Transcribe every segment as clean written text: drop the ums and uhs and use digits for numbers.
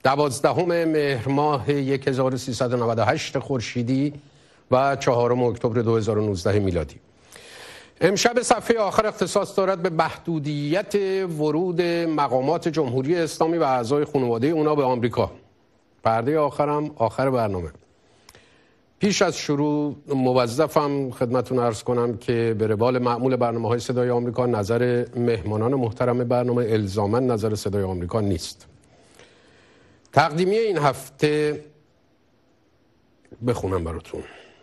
12 مهر ماه 1398 خورشیدی و 4 اکتبر 2019 میلادی. امشب صفحه آخر اختصاص دارد به محدودیت ورود مقامات جمهوری اسلامی و اعضای خانواده اونا به آمریکا. پرده آخرم آخر برنامه. پیش از شروع موظفم خدمتتون عرض کنم که به روال معمول برنامه‌های صدای آمریکا نظر مهمانان محترم برنامه الزاماً نظر صدای آمریکا نیست. تقدیمی این هفته بخونم براتون.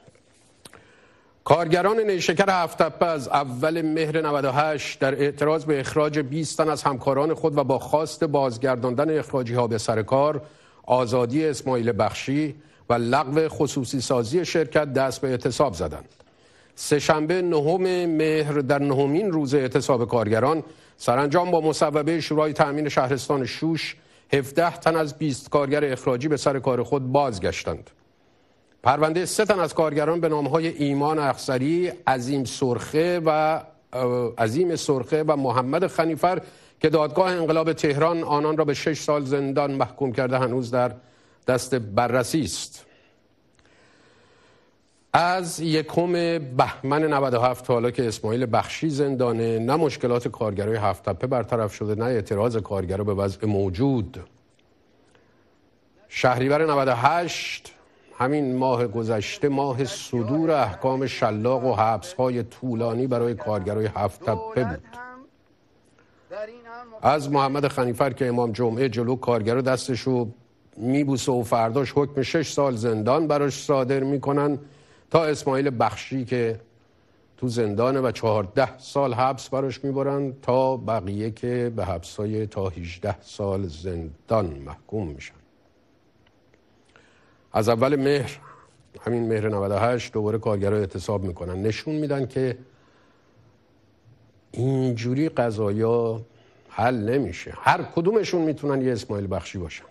کارگران نیشکر هفت‌تپه از اول مهر 98 در اعتراض به اخراج 20 تن از همکاران خود و با خواست بازگرداندن اخراجی ها به سر کار، آزادی اسماعیل بخشی و لغو خصوصی سازی شرکت دست به اعتصاب زدند. سه‌شنبه 9 مهر در 9مین روز اعتصاب کارگران سرانجام با مصوبه شورای تأمین شهرستان شوش 17 تن از 20 کارگر اخراجی به سر کار خود بازگشتند. پرونده 3 تن از کارگران به نام‌های ایمان اخضری، عظیم سرخه و محمد خنیفر که دادگاه انقلاب تهران آنان را به 6 سال زندان محکوم کرده هنوز در دست بررسی است. از 1 بهمن 97 حالا که اسماعیل بخشی زندانه، نه مشکلات کارگرای هفت‌تپه برطرف شده نه اعتراض کارگرا به وضع موجود. شهریور 98 همین ماه گذشته ماه صدور احکام شلاق و حبس‌های طولانی برای کارگرای هفت‌تپه بود. از محمد خنیفر که امام جمعه جلو کارگرا دستشو میبوسه و فرداش حکم 6 سال زندان براش صادر میکنن تا اسماعیل بخشی که تو زندانه و 14 سال حبس براش میبرن تا بقیه که به حبسای تا 18 سال زندان محکوم میشن. از اول مهر، همین مهر 98 دوباره کارگرها اعتصاب میکنن، نشون میدن که اینجوری قضایا حل نمیشه. هر کدومشون میتونن یه اسماعیل بخشی باشن.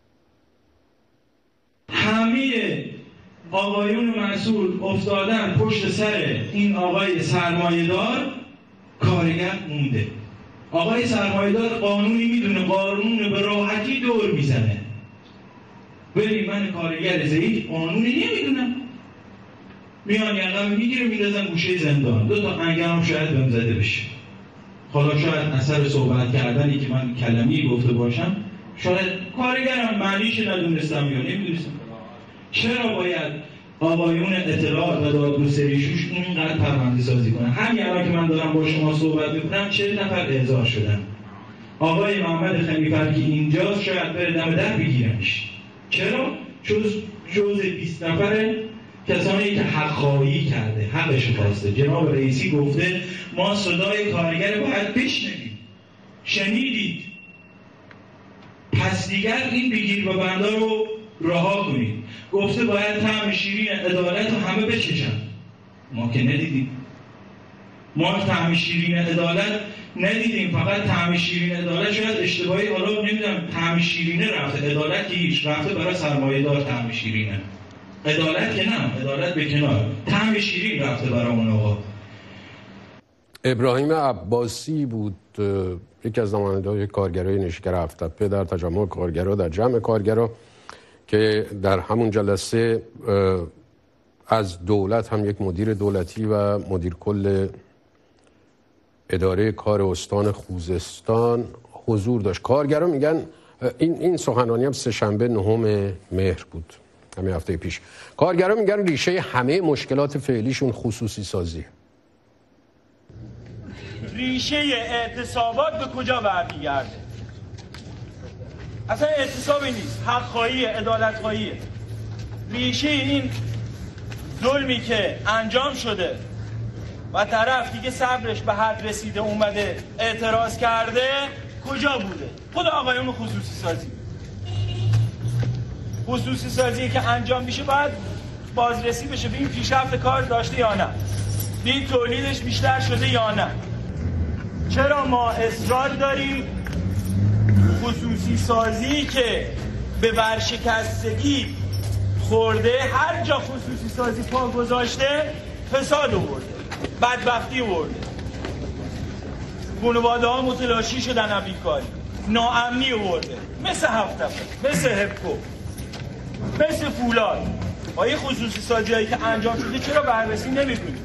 همه آقایون مسئول افتادن پشت سر این آقای سرمایه‌دار، کارگر مونده. آقای سرمایه‌دار قانونی میدونه، قانون به راحتی دور میزنه، ولی من کارگر ضعیف قانونی نمیدونم، میان یقم میگیره میرزن گوشه زندان، 2 تا انگرم شاید بهم زده بشه. حالا شاید اثر صحبت کردنی که من کلمی گفته باشم، شاید کارگرم معنیش ندونستم یا نمیدونستم. چرا باید آقایون اطلاعات و دادگستری شوش اینقدر پرونده سازی کنن؟ همین الان که من دارم با شما صحبت میکنم 40 نفر احضار شدن. آقای محمد خنیفر که اینجاست شاید بره دم در بگیرنش. چرا؟ جز 20 نفر کسانی که حق‌خواهی کرده، حقش خواسته. جناب رئیسی گفته ما صدای کارگر باید بشنویم. شنیدید؟ پس دیگر این بگیر و بندا رو رها کنید. گفته باید طعم شیرین عدالت رو همه بچشن. ما که ندیدیم. ما طعم شیرین عدالت ندیدیم، فقط طعم شیرین عدالت شاید اشتباهی، حالا نمیدونم، طعم شیرینه رفته، عدالت که هیچ، رفته برای سرمایه‌دار طعم شیرینه. عدالت که نه، عدالت به کنار، طعم شیرین رفته برای اون آقا. ابراهیم عباسی بود، یکی از نماینده‌های کارگرای نیشکر هفت‌تپه در تجمع کارگرا، در جمع کارگرا، که در همون جلسه از دولت هم یک مدیر دولتی و مدیر کل اداره کار استان خوزستان حضور داشت. کارگرا میگن این سخنرانی هم سه‌شنبه 9 مهر بود، همین هفته پیش. کارگرا میگن ریشه همه مشکلات فعلیشون خصوصی سازیه. ریشه اعتصابات به کجا برمیگرده؟ اصلا اعتصابی نیست، حق خواهی، عدالت خواهیه. ریشه این ظلمی که انجام شده و طرف دیگه صبرش به حد رسیده اومده اعتراض کرده کجا بوده؟ خود آقایون خصوصی سازی. خصوصی سازی که انجام میشه باید بازرسی بشه به این پیشرفت کار داشته یا نه، به این تولیدش بیشتر شده یا نه. چرا ما اصرار داریم خصوصی سازی که به ورشکستگی خورده، هر جا خصوصی سازی پا گذاشته فساد آورده، بدبختی آورده، خانواده ها متلاشی شدن از بیکاری. ناامنی آورده، مثل هفت‌تپه، مثل هپکو، مثل فولاد. آیا خصوصی سازی هایی که انجام شده چرا بررسی نمی‌کنید؟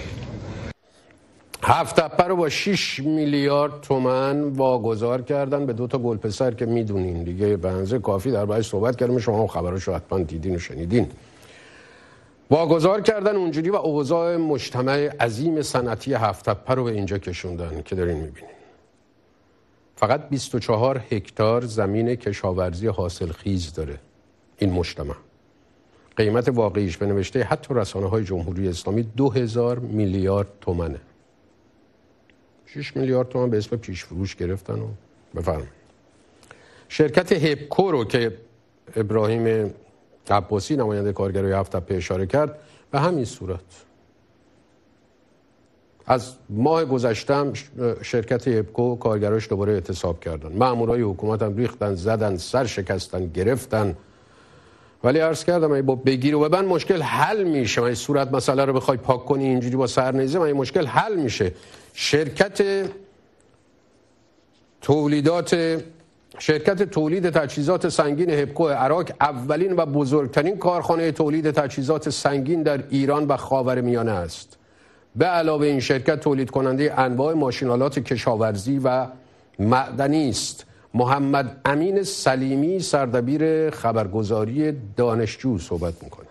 هفت‌تپه رو با 6 میلیارد تومان واگذار کردن به 2 تا گلپسر که میدونین دیگه، به اندازه کافی در باید صحبت کردم، شما هم خبراشو حتما دیدین و شنیدین. واگذار کردن اونجوری و اوضاع مجتمع عظیم صنعتی هفت‌تپه رو به اینجا کشوندن که دارین میبینین. فقط 24 هکتار زمین کشاورزی حاصلخیز داره این مجتمع. قیمت واقعیش به نوشته حتی رسانه‌های جمهوری اسلامی 2000 میلیارد تومانه. 6 میلیارد تومان به اسم پیش فروش گرفتن و بفرمایید. شرکت هپکو رو که ابراهیم عباسی نماینده کارگرای هفت‌تپه اشاره کرد، به همین صورت از ماه گذشته شرکت هپکو کارگراش دوباره اعتصاب کردن، مامورای حکومت هم ریختن، زدن، سر شکستن، گرفتن. ولی عرض کردم اگه با بگیر و ببند مشکل حل میشه. این صورت مسئله رو بخوای پاک کنی اینجوری با سرنیزه، این مشکل حل میشه. شرکت تولید تجهیزات سنگین هپکو عراق اولین و بزرگترین کارخانه تولید تجهیزات سنگین در ایران و خاورمیانه است. به علاوه این شرکت تولید کننده انواع ماشین‌آلات کشاورزی و معدنی است. محمد امین سلیمی سردبیر خبرگزاری دانشجو صحبت میکنه.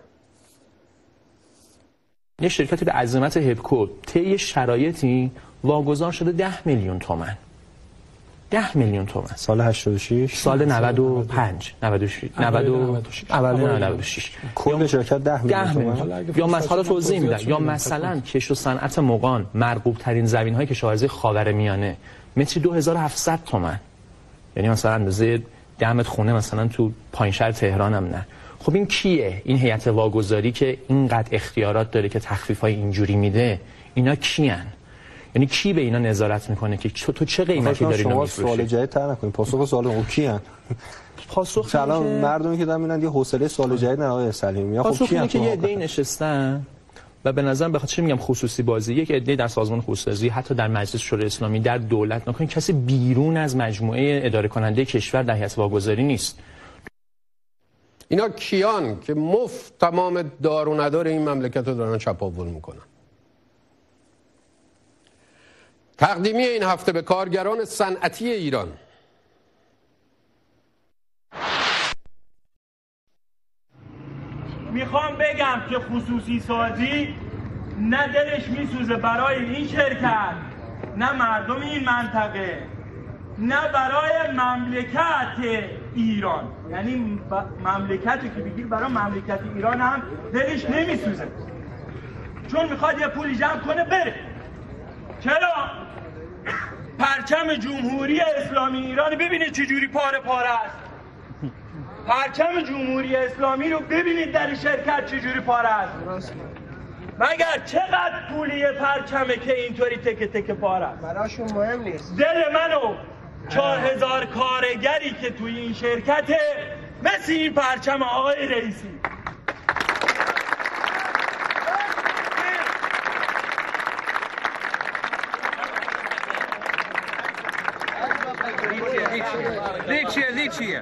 یه شرکت به عظمت هپکو طی شرایطی واگذار شده 10 میلیون تومان. 10 میلیون تومان سال 86 سال 95 96 کل شرکت 10 میلیون تومان. یا مثلا توضیح میدم، یا مثلا کشت و صنعت مغان مرغوب ترین زمین‌های کشاورزی خاورمیانه متری 2700 تومان، یعنی مثلا اندازه دمت خونه مثلا تو پایینشهر تهران هم نه. خب این کیه؟ این هیئت واگذاری که اینقدر اختیارات داره که تخفیف‌های اینجوری میده، اینا کیان؟ یعنی کی به اینا نظارت میکنه که تو چه قیمتی داری اینو میفروشی؟ سوال جدید طرح نکنید، پاسخ سوال اون کیان؟ پاسخ سلام مردمی که دارن میبینن یه حوصله سوال جدید نه آقای سلیمی. خب کیان که یه عده نشستن و به نظرم بخاطر چی میگم خصوصی بازی، یک عده در سازمان خصوصی، حتی در مجلس شورای اسلامی، در دولت، نکنین کسی بیرون از مجموعه اداره کننده کشور در هیئت واگذاری نیست. اینا کیان که مفت تمام دار و ندار این مملکت رو دارن چپاول میکنن؟ تقدیمی این هفته به کارگران صنعتی ایران. میخوام بگم که خصوصی سازی نه دلش میسوزه برای این شرکت، نه مردم این منطقه، نه برای مملکت ایران. یعنی مملکتی که بگیر برای مملکت ایران هم دلش نمیسوزه، چون میخواد یه پولی جمع کنه بره. چرا؟ پرچم جمهوری اسلامی ایران ببینید چجوری پاره پاره است. پرچم جمهوری اسلامی رو ببینید در شرکت چجوری پاره است. مگر چقدر پولی پرچمه که اینطوری تکه تکه پاره است؟ براشون مهم نیست. دل منو 4000 کارگری که توی این شرکته مثل این پرچم آقای رئیسی. لیچیه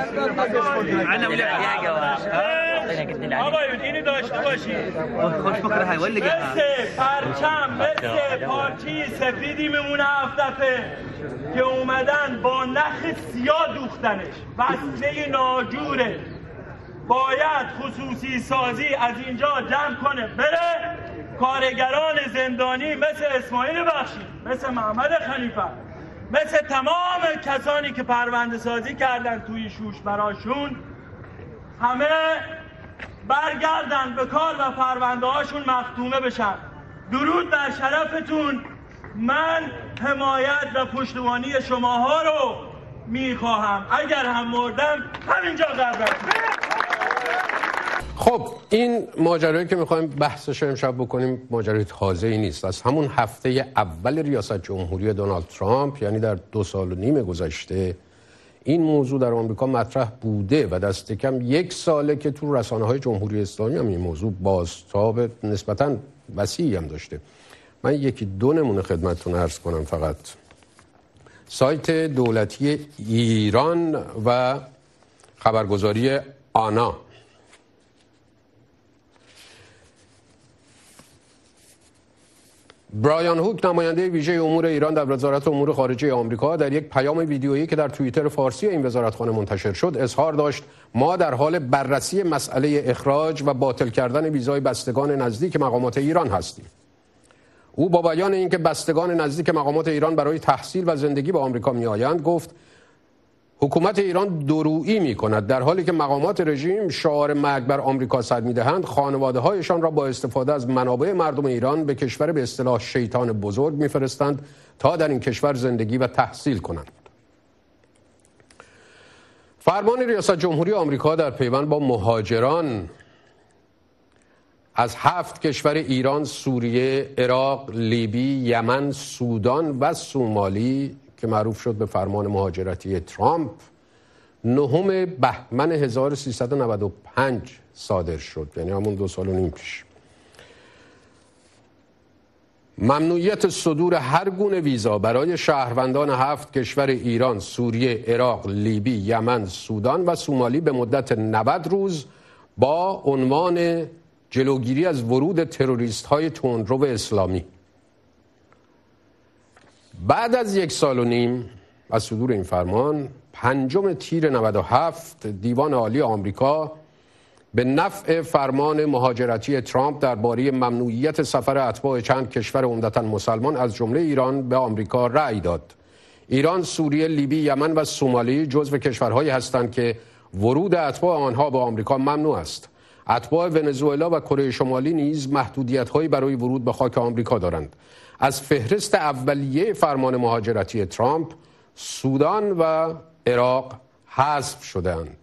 آقایون اینو داشته باشید. مثل پرچم، مثل پارچی سفیدی میمونه هفت‌تپه که اومدن با نخ سیاه دوختنش، وصله ناجوره. باید خصوصی سازی از اینجا جمع کنه بره. کارگران زندانی مثل اسماعیل بخشی، مثل محمد خلیفه، مثل تمام کسانی که پرونده سازی کردن توی شوش براشون، همه برگردن به کار و پرونده هاشون مختومه بشن. درود بر شرفتون. من حمایت و پشتیبانی شماها رو میخواهم. اگر هم مردم همینجا قبرم. خب این ماجرایی که میخوایم بحثش امشب بکنیم ماجرای تازه‌ای نیست. از همون هفته اول ریاست جمهوری دونالد ترامپ، یعنی در 2.5 سال گذشته، این موضوع در آمریکا مطرح بوده و دست کم 1 ساله که تو رسانه‌های جمهوری اسلامی هم این موضوع بازتاب نسبتاً وسیعی هم داشته. من 1-2 نمونه خدمتتون عرض کنم فقط. سایت دولتی ایران و خبرگزاری آنا. برایان هوک، نماینده ویژه امور ایران در وزارت امور خارجه آمریکا، در یک پیام ویدیویی که در توییتر فارسی این وزارتخانه منتشر شد اظهار داشت ما در حال بررسی مسئله اخراج و باطل کردن ویزای بستگان نزدیک مقامات ایران هستیم. او با بیان اینکه بستگان نزدیک مقامات ایران برای تحصیل و زندگی به آمریکا میآیند گفت حکومت ایران دورویی می‌کند در حالی که مقامات رژیم شعار مرگ بر آمریکا سر می‌دهند خانواده‌هایشان را با استفاده از منابع مردم ایران به کشور به اصطلاح شیطان بزرگ می‌فرستند تا در این کشور زندگی و تحصیل کنند. فرمان ریاست جمهوری آمریکا در پیوند با مهاجران از 7 کشور ایران، سوریه، عراق، لیبی، یمن، سودان و سومالی که معروف شد به فرمان مهاجرتی ترامپ 9 بهمن 1395 صادر شد، یعنی همون 2.5 سال پیش. ممنوعیت صدور هر گونه ویزا برای شهروندان 7 کشور ایران، سوریه، عراق، لیبی، یمن، سودان و سومالی به مدت 90 روز با عنوان جلوگیری از ورود تروریست‌های تندرو اسلامی. بعد از 1.5 سال از صدور این فرمان، 5 تیر 97 دیوان عالی آمریکا به نفع فرمان مهاجرتی ترامپ درباره ممنوعیت سفر اتباع چند کشور عمدتاً مسلمان از جمله ایران به آمریکا رأی داد. ایران، سوریه، لیبی، یمن و سومالی جزو کشورهایی هستند که ورود اتباع آنها به آمریکا ممنوع است. اتباع ونزوئلا و کره شمالی نیز محدودیت‌هایی برای ورود به خاک آمریکا دارند. از فهرست اولیه فرمان مهاجرتی ترامپ، سودان و عراق حذف شدند.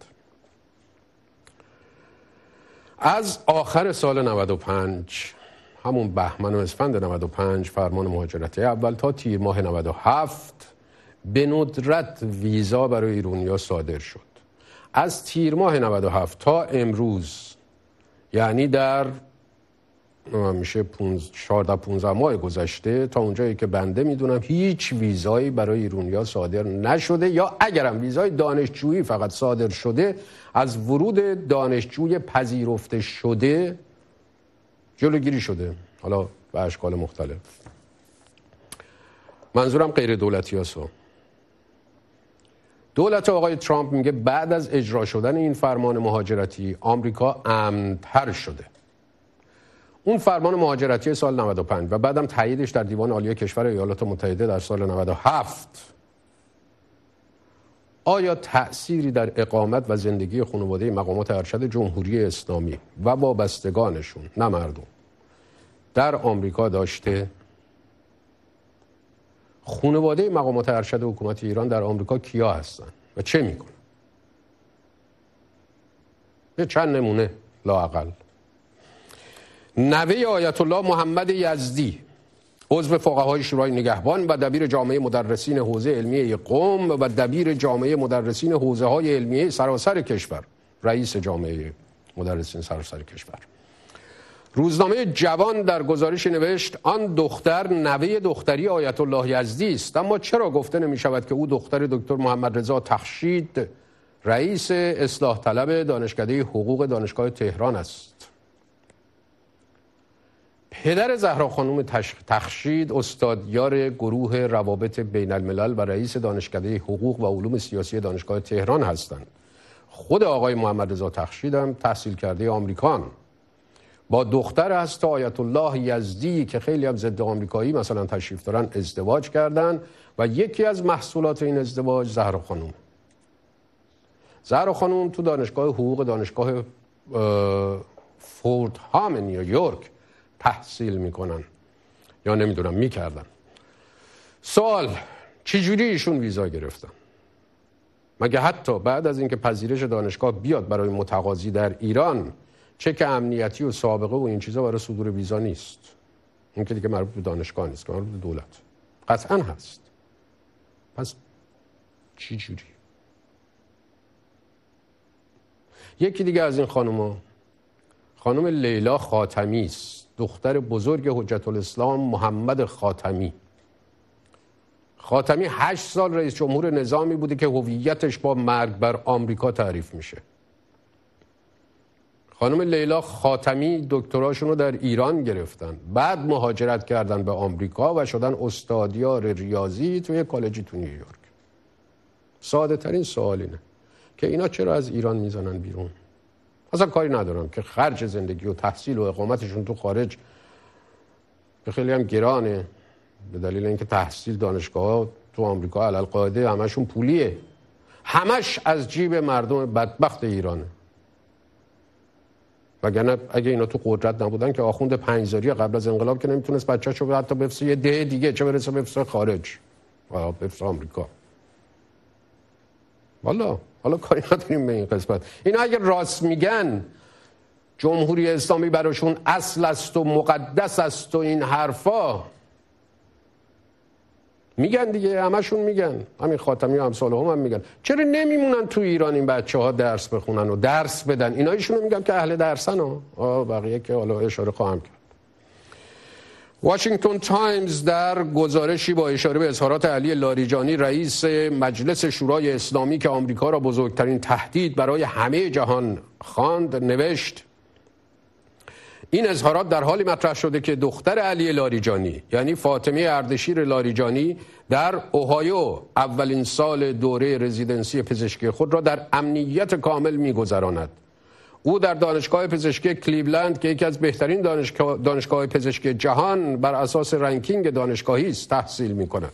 از آخر سال 95، همون بهمن و اسفند 95، فرمان مهاجرتی اول تا تیر ماه 97 به ندرت ویزا برای ایرانی‌ها صادر شد. از تیر ماه 97 تا امروز، یعنی در میشه 14-15 ماه گذشته، تا اونجایی که بنده میدونم هیچ ویزایی برای ایرانی‌ها صادر نشده، یا اگرم ویزای دانشجویی فقط صادر شده، از ورود دانشجوی پذیرفته شده جلوگیری شده، حالا به اشکال مختلف. منظورم غیر دولتی هست. دولت آقای ترامپ میگه بعد از اجرا شدن این فرمان مهاجرتی آمریکا امن‌تر شده. اون فرمان مهاجرتی سال 95 و بعدم تاییدش در دیوان عالی کشور ایالات متحده در سال 97 آیا تأثیری در اقامت و زندگی خانواده مقامات ارشد جمهوری اسلامی و وابستگانشون، نه مردم، در آمریکا داشته؟ خانواده مقامات ارشد حکومت ایران در آمریکا کیا هستن و چه میکنن؟ یه چند نمونه لااقل. نوه آیت الله محمد یزدی، عضو فقهای شورای نگهبان و دبیر جامعه مدرسین حوزه علمیه قم و دبیر جامعه مدرسین حوزه های علمیه سراسر کشور، رئیس جامعه مدرسین سراسر کشور. روزنامه جوان در گزارش نوشت آن دختر نوه دختری آیت الله یزدی است، اما چرا گفته نمی شود که او دختر دکتر محمد رضا تخشید، رئیس اصلاح طلب دانشکده حقوق دانشگاه تهران است؟ پدر زهرا خانم تخشید استادیار گروه روابط بین الملل و رئیس دانشکده حقوق و علوم سیاسی دانشگاه تهران هستند. خود آقای محمد رضا تخشید هم تحصیل کرده آمریکان. با دختر هست آیت الله یزدی که خیلی هم ضد آمریکایی مثلا تشریف دارن ازدواج کردن و یکی از محصولات این ازدواج زهرا خانم. زهرا خانم تو دانشگاه حقوق دانشگاه فوردهام نیویورک تحصیل میکنن، یا نمیدونم میکردن. سوال، چجوری ایشون ویزا گرفتن؟ مگه حتی بعد از اینکه پذیرش دانشگاه بیاد برای متقاضی در ایران، چک امنیتی و سابقه و این چیزا برای صدور ویزا نیست؟ این که دیگه مربوط به دانشگاه نیست، که مربوط به دولت قطعا هست. پس چی جوری؟ یکی دیگه از این خانم لیلا خاتمی است، دختر بزرگ حجت الاسلام محمد خاتمی. خاتمی 8 سال رئیس جمهور نظامی بوده که هویتش با مرگ بر آمریکا تعریف میشه. خانم لیلا خاتمی دکتراشون رو در ایران گرفتن، بعد مهاجرت کردن به آمریکا و شدن استادیار ریاضی توی کالجی تو نیویورک. ساده ترین سوال اینه که اینا چرا از ایران میزنن بیرون؟ اصلا کاری ندارم که خرج زندگی و تحصیل و اقامتشون تو خارج به خیلی هم گرانه، به دلیل اینکه تحصیل دانشگاه تو آمریکا علالقاعده همشون پولیه، همش از جیب مردم بدبخت ایرانه. وگرنه اگه اینا تو قدرت نبودن که آخوند پنجزاری قبل از انقلاب که نمیتونست بچه‌شو حتی بفرسته یه ده دیگه، چه برسه بفرسته خارج و بفرسته آمریکا. والا حالا کاری نداریم به این قسمت. اینا اگه راست میگن جمهوری اسلامی براشون اصل است و مقدس است و این حرفا، میگن دیگه، همشون میگن، همین خاتمی و امثال هم میگن. چرا نمیمونن تو ایران این بچه‌ها درس بخونن و درس بدن؟ اینا ایشونو میگم که اهل درسن ها، بقیه که حالا اشاره خواهم کرد. واشنگتن تایمز در گزارشی با اشاره به اظهارات علی لاریجانی رئیس مجلس شورای اسلامی که آمریکا را بزرگترین تهدید برای همه جهان خواند نوشت: این اظهارات در حالی مطرح شده که دختر علی لاریجانی یعنی فاطمه اردشیر لاریجانی در اوهایو اولین سال دوره رزیدنسی پزشکی خود را در امنیت کامل می‌گذراند. او در دانشگاه پزشکی کلیولند که یکی از بهترین دانشگاه پزشکی جهان بر اساس رنکینگ دانشگاهی است تحصیل می‌کند.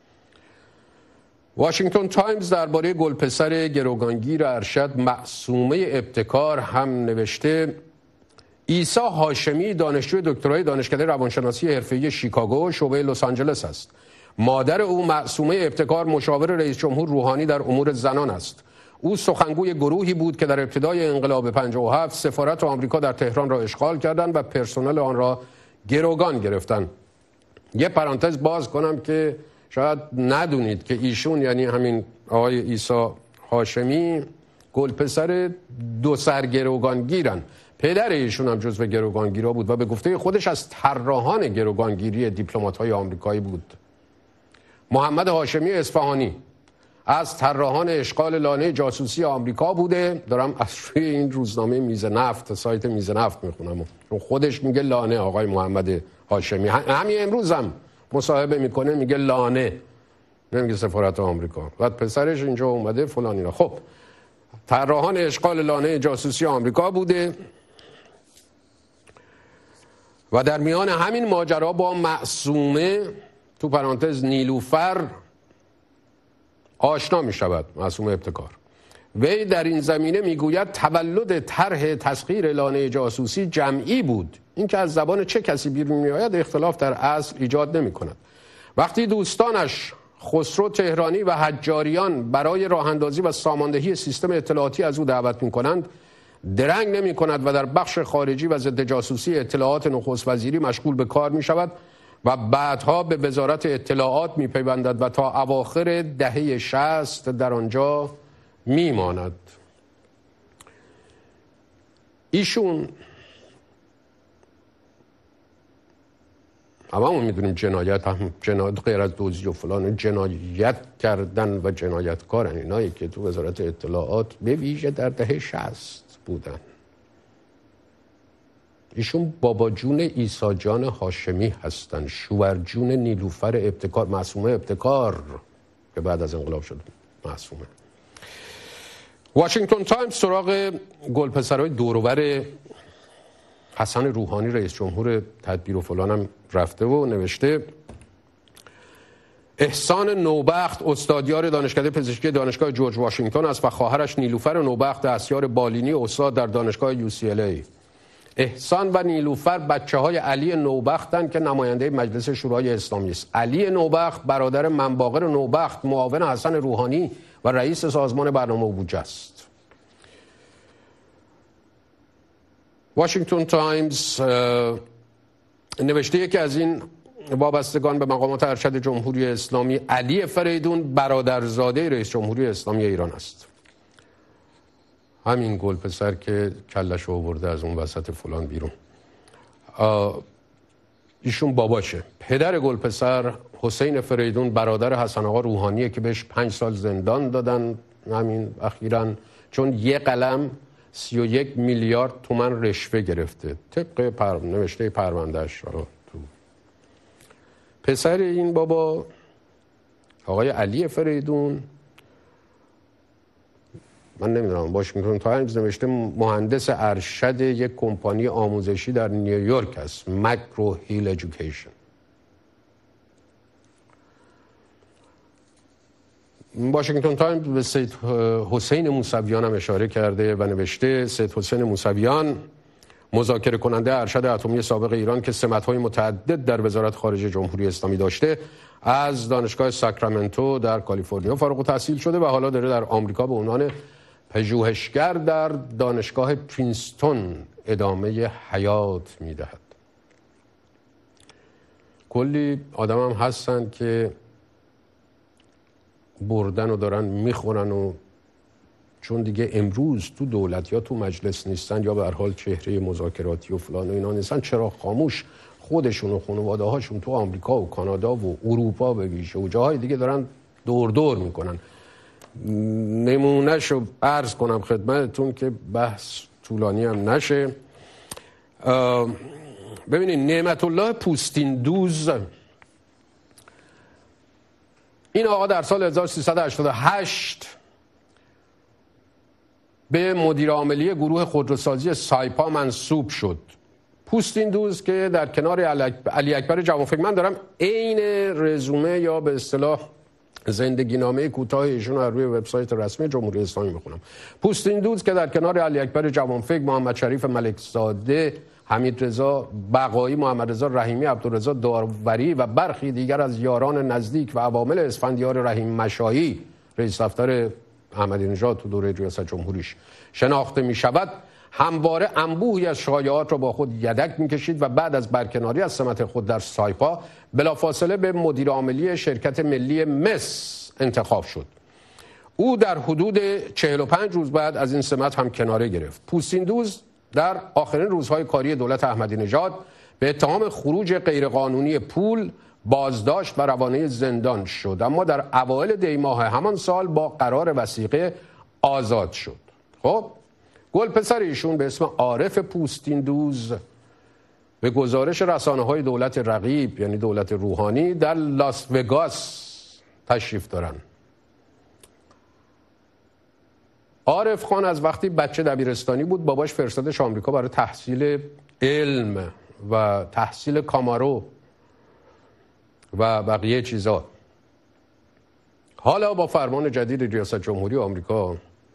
واشنگتن تایمز درباره گلپسر گروگانگیر ارشد معصومه ابتکار هم نوشته: عیسی هاشمی دانشجوی دکترای دانشکده روانشناسی حرفه‌ای شیکاگو شعبه لس آنجلس است. مادر او معصومه ابتکار مشاور رئیس جمهور روحانی در امور زنان است. او سخنگوی گروهی بود که در ابتدای انقلاب 57 سفارت آمریکا در تهران را اشغال کردند و پرسنل آن را گروگان گرفتند. یه پرانتز باز کنم که شاید ندونید که ایشون یعنی همین آقای عیسی هاشمی گلپسر دو سر گروگانگیرن. پدر ایشون هم جزو گروگانگیرا بود و به گفته خودش از طراحان گروگانگیری دیپلمات‌های آمریکایی بود. محمد هاشمی اصفهانی از طراحان اشغال لانه جاسوسی آمریکا بوده. دارم از روی این روزنامه میز نفت، سایت میز نفت میخونم، چون خودش میگه لانه. آقای محمد هاشمی همین امروز هم مصاحبه میکنه میگه لانه، نمیگه سفارت آمریکا. بعد پسرش اینجا اومده فلان اینا. خب طراحان اشغال لانه جاسوسی آمریکا بوده و در میان همین ماجرا با معصومه تو پرانتز نیلوفر آشنا می شود. معصومه ابتکار وی در این زمینه میگوید تولد طرح تسخیر لانه جاسوسی جمعی بود. این که از زبان چه کسی بیرون می آید اختلاف در اصل ایجاد نمی کند. وقتی دوستانش خسرو تهرانی و حجاریان برای راه اندازی و ساماندهی سیستم اطلاعاتی از او دعوت می کنند، درنگ نمی کند و در بخش خارجی و ضد جاسوسی اطلاعات نخست وزیری مشغول به کار می شود و بعدها به وزارت اطلاعات می پیوندد و تا اواخر دهه 60 در آنجا می ماند. ایشون همون میدونیم جنایت هم جنایت غیر از دزدی و فلان جنایت کردن و جنایتکارن اینایی که تو وزارت اطلاعات به ویژه در دهه 60 بودن. ایشون بابا جون عیسی جان هاشمی هستن، شوهر جون نیلوفر ابتکار، معصومه ابتکار که بعد از انقلاب شد معصومه. واشنگتن تایمز سراغ گلپسرهای دوروبر حسن روحانی رئیس جمهور تدبیر و فلان هم رفته و نوشته: احسان نوبخت استادیار دانشکده پزشکی دانشگاه جورج واشنگتن است و خواهرش نیلوفر نوبخت دستیار بالینی استاد در دانشگاه UCLA. احسان و نیلوفر بچه‌های علی نوبختن که نماینده مجلس شورای اسلامی است. علی نوبخت برادر منباقر نوبخت معاون حسن روحانی و رئیس سازمان برنامه و بودجه است. واشنگتن تایمز نوشته یکی از این وابستگان به مقامات ارشد جمهوری اسلامی علی فریدون برادرزاده رئیس جمهوری اسلامی ایران است. همین گلپسر که کلش آورده از اون وسط فلان بیرون. ایشون باباشه. پدر گلپسر حسین فریدون برادر حسن آقا روحانیه که بهش 5 سال زندان دادن همین اخیراً، چون یه قلم 31 میلیارد تومان رشوه گرفته طبق نوشته پروندهش. تو پسر این بابا آقای علی فریدون، من نمیدونم واشنگتن تایمز نوشته مهندس ارشد یک کمپانی آموزشی در نیویورک است، مکرو هیل ایژوکیشن. واشنگتن تایمز به سید حسین موسویان هم اشاره کرده و نوشته سید حسین موسویان مذاکره کننده ارشد اتمی سابق ایران که سمت‌های متعدد در وزارت خارجه جمهوری اسلامی داشته، از دانشگاه ساکرامنتو در کالیفرنیا فارغ التحصیل شده و حالا داره در آمریکا به عنوان پژوهشگر در دانشگاه پرینستون ادامه حیات میدهد. کلی آدم هم هستن که بردن و دارن میخورن و چون دیگه امروز تو دولت یا تو مجلس نیستن یا به هر حال چهره مذاکراتی و فلان و اینا نیستن، چرا خاموش خودشون و خانواده هاشون تو آمریکا و کانادا و اروپا بگیشه و جاهای دیگه دارن دور دور میکنن. نمونهشو عرض کنم خدمتتون که بحث طولانی هم نشه. ببینید نعمت الله پوستین دوز، این آقا در سال 1388 به مدیر عاملی گروه خودروسازی سایپا منصوب شد. پوستین دوز که در کنار علی اکبر جوانفکر، من دارم عین رزومه یا به اصطلاح زندگی نامه کوتاه ایشون رو روی وبسایت رسمی جمهوری اسلامی میخونم. پوستین دوز که در کنار علی اکبر جوانفکر، محمد شریف ملکزاده، حمید رضا بقایی، محمد رضا رحیمی، عبدالرضا داوری و برخی دیگر از یاران نزدیک و عوامل اسفندیار رحیم مشایی، رئیس دفتر احمدی نژاد تو دوره ریاست جمهوریش، شناخته می شود، همواره انبوهی از شایعات را با خود یدک می‌کشید و بعد از برکناری از سمت خود در سایپا بلافاصله به مدیر عاملی شرکت ملی مس انتخاب شد. او در حدود 45 روز بعد از این سمت هم کناره گرفت. پوستین دوز در آخرین روزهای کاری دولت احمدی نژاد به اتهام خروج غیرقانونی پول بازداشت و روانه زندان شد، اما در اوایل دی ماه همان سال با قرار وثیقه آزاد شد. خب گلپسر ایشون به اسم عارف پوستین دوز به گزارش رسانه‌های دولت رقیب یعنی دولت روحانی در لاس وگاس تشریف دارن. عارف خان از وقتی بچه دبیرستانی بود باباش فرستادش آمریکا برای تحصیل علم و تحصیل کامارو و بقیه چیزا. حالا با فرمان جدید ریاست جمهوری آمریکا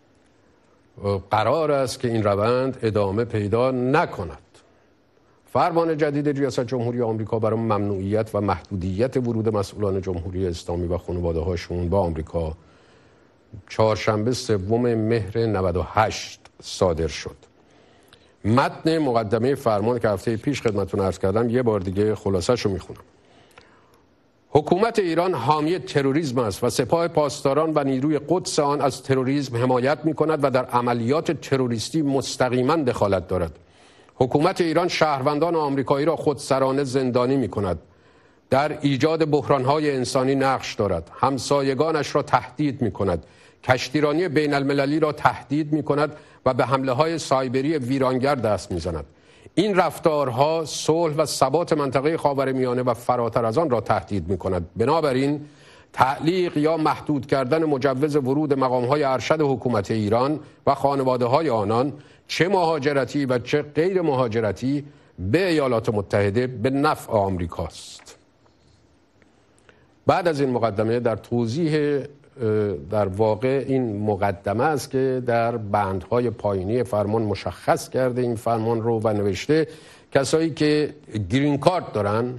قرار است که این روند ادامه پیدا نکند. فرمان جدید ریاست جمهوری آمریکا برای ممنوعیت و محدودیت ورود مسئولان جمهوری اسلامی و خانواده هاشون با آمریکا چهارشنبه 3 مهر 98 صادر شد. متن مقدمه فرمان که هفته پیش خدمتتون عرض کردم یه بار دیگه خلاصه‌شو میخونم. حکومت ایران حامی تروریسم است و سپاه پاسداران و نیروی قدس آن از تروریسم حمایت می‌کند و در عملیات تروریستی مستقیما دخالت دارد. حکومت ایران شهروندان آمریکایی را خودسرانه زندانی می‌کند. در ایجاد بحران‌های انسانی نقش دارد. همسایگانش را تهدید می‌کند. کشتیرانی بین المللی را تهدید می‌کند و به حمله‌های سایبری ویرانگر دست می‌زند. این رفتارها صلح و ثبات منطقه خاورمیانه و فراتر از آن را تهدید می‌کند. بنابراین تعلیق یا محدود کردن مجوز ورود مقام‌های ارشد حکومت ایران و خانواده‌های آنان چه مهاجرتی و چه غیر مهاجرتی به ایالات متحده به نفع آمریکاست. بعد از این مقدمه در توضیح در واقع این مقدمه است که در بندهای پایینی فرمان مشخص کرده این فرمان رو و نوشته کسایی که گرین کارت دارن،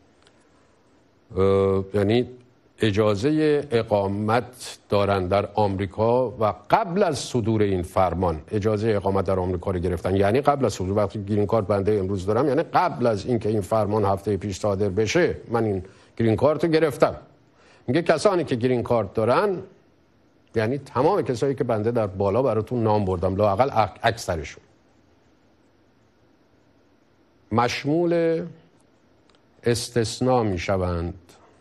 یعنی اجازه اقامت دارن در آمریکا و قبل از صدور این فرمان اجازه اقامت در آمریکا رو گرفتن، یعنی قبل از صدور، وقتی گرین کارت بنده امروز دارم یعنی قبل از اینکه این فرمان هفته پیش صادر بشه من این گرین کارت رو گرفتم. میگه کسانی که گرین کارت دارن یعنی تمام کسایی که بنده در بالا براتون نام بردم، لااقل اکثرشون، مشمول استثناء میشوند،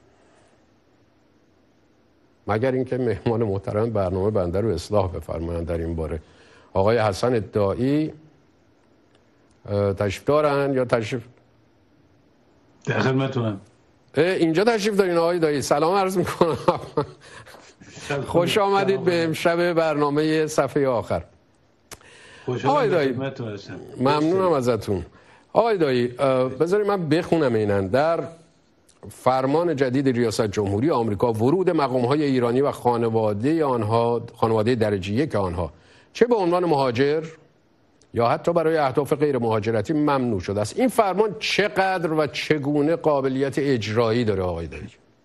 مگر اینکه مهمان محترم برنامه بنده رو اصلاح بفرمایند در این باره. آقای حسن ادعایی تشریف دارن یا تشریف در خدمتتونم؟ اینجا تشریف دارین آقای دایی؟ سلام عرض میکنم. خوش آمدید به امشب برنامه صفحه آخر. آقای دایی ممنونم ازتون. آقای دایی بذارید من بخونم اینن. در فرمان جدید ریاست جمهوری آمریکا ورود مقام‌های ایرانی و خانواده درجه یک آنها چه به عنوان مهاجر یا حتی برای اهداف غیر مهاجرتی ممنوع شده است. این فرمان چقدر و چگونه قابلیت اجرایی داره آقای دایی؟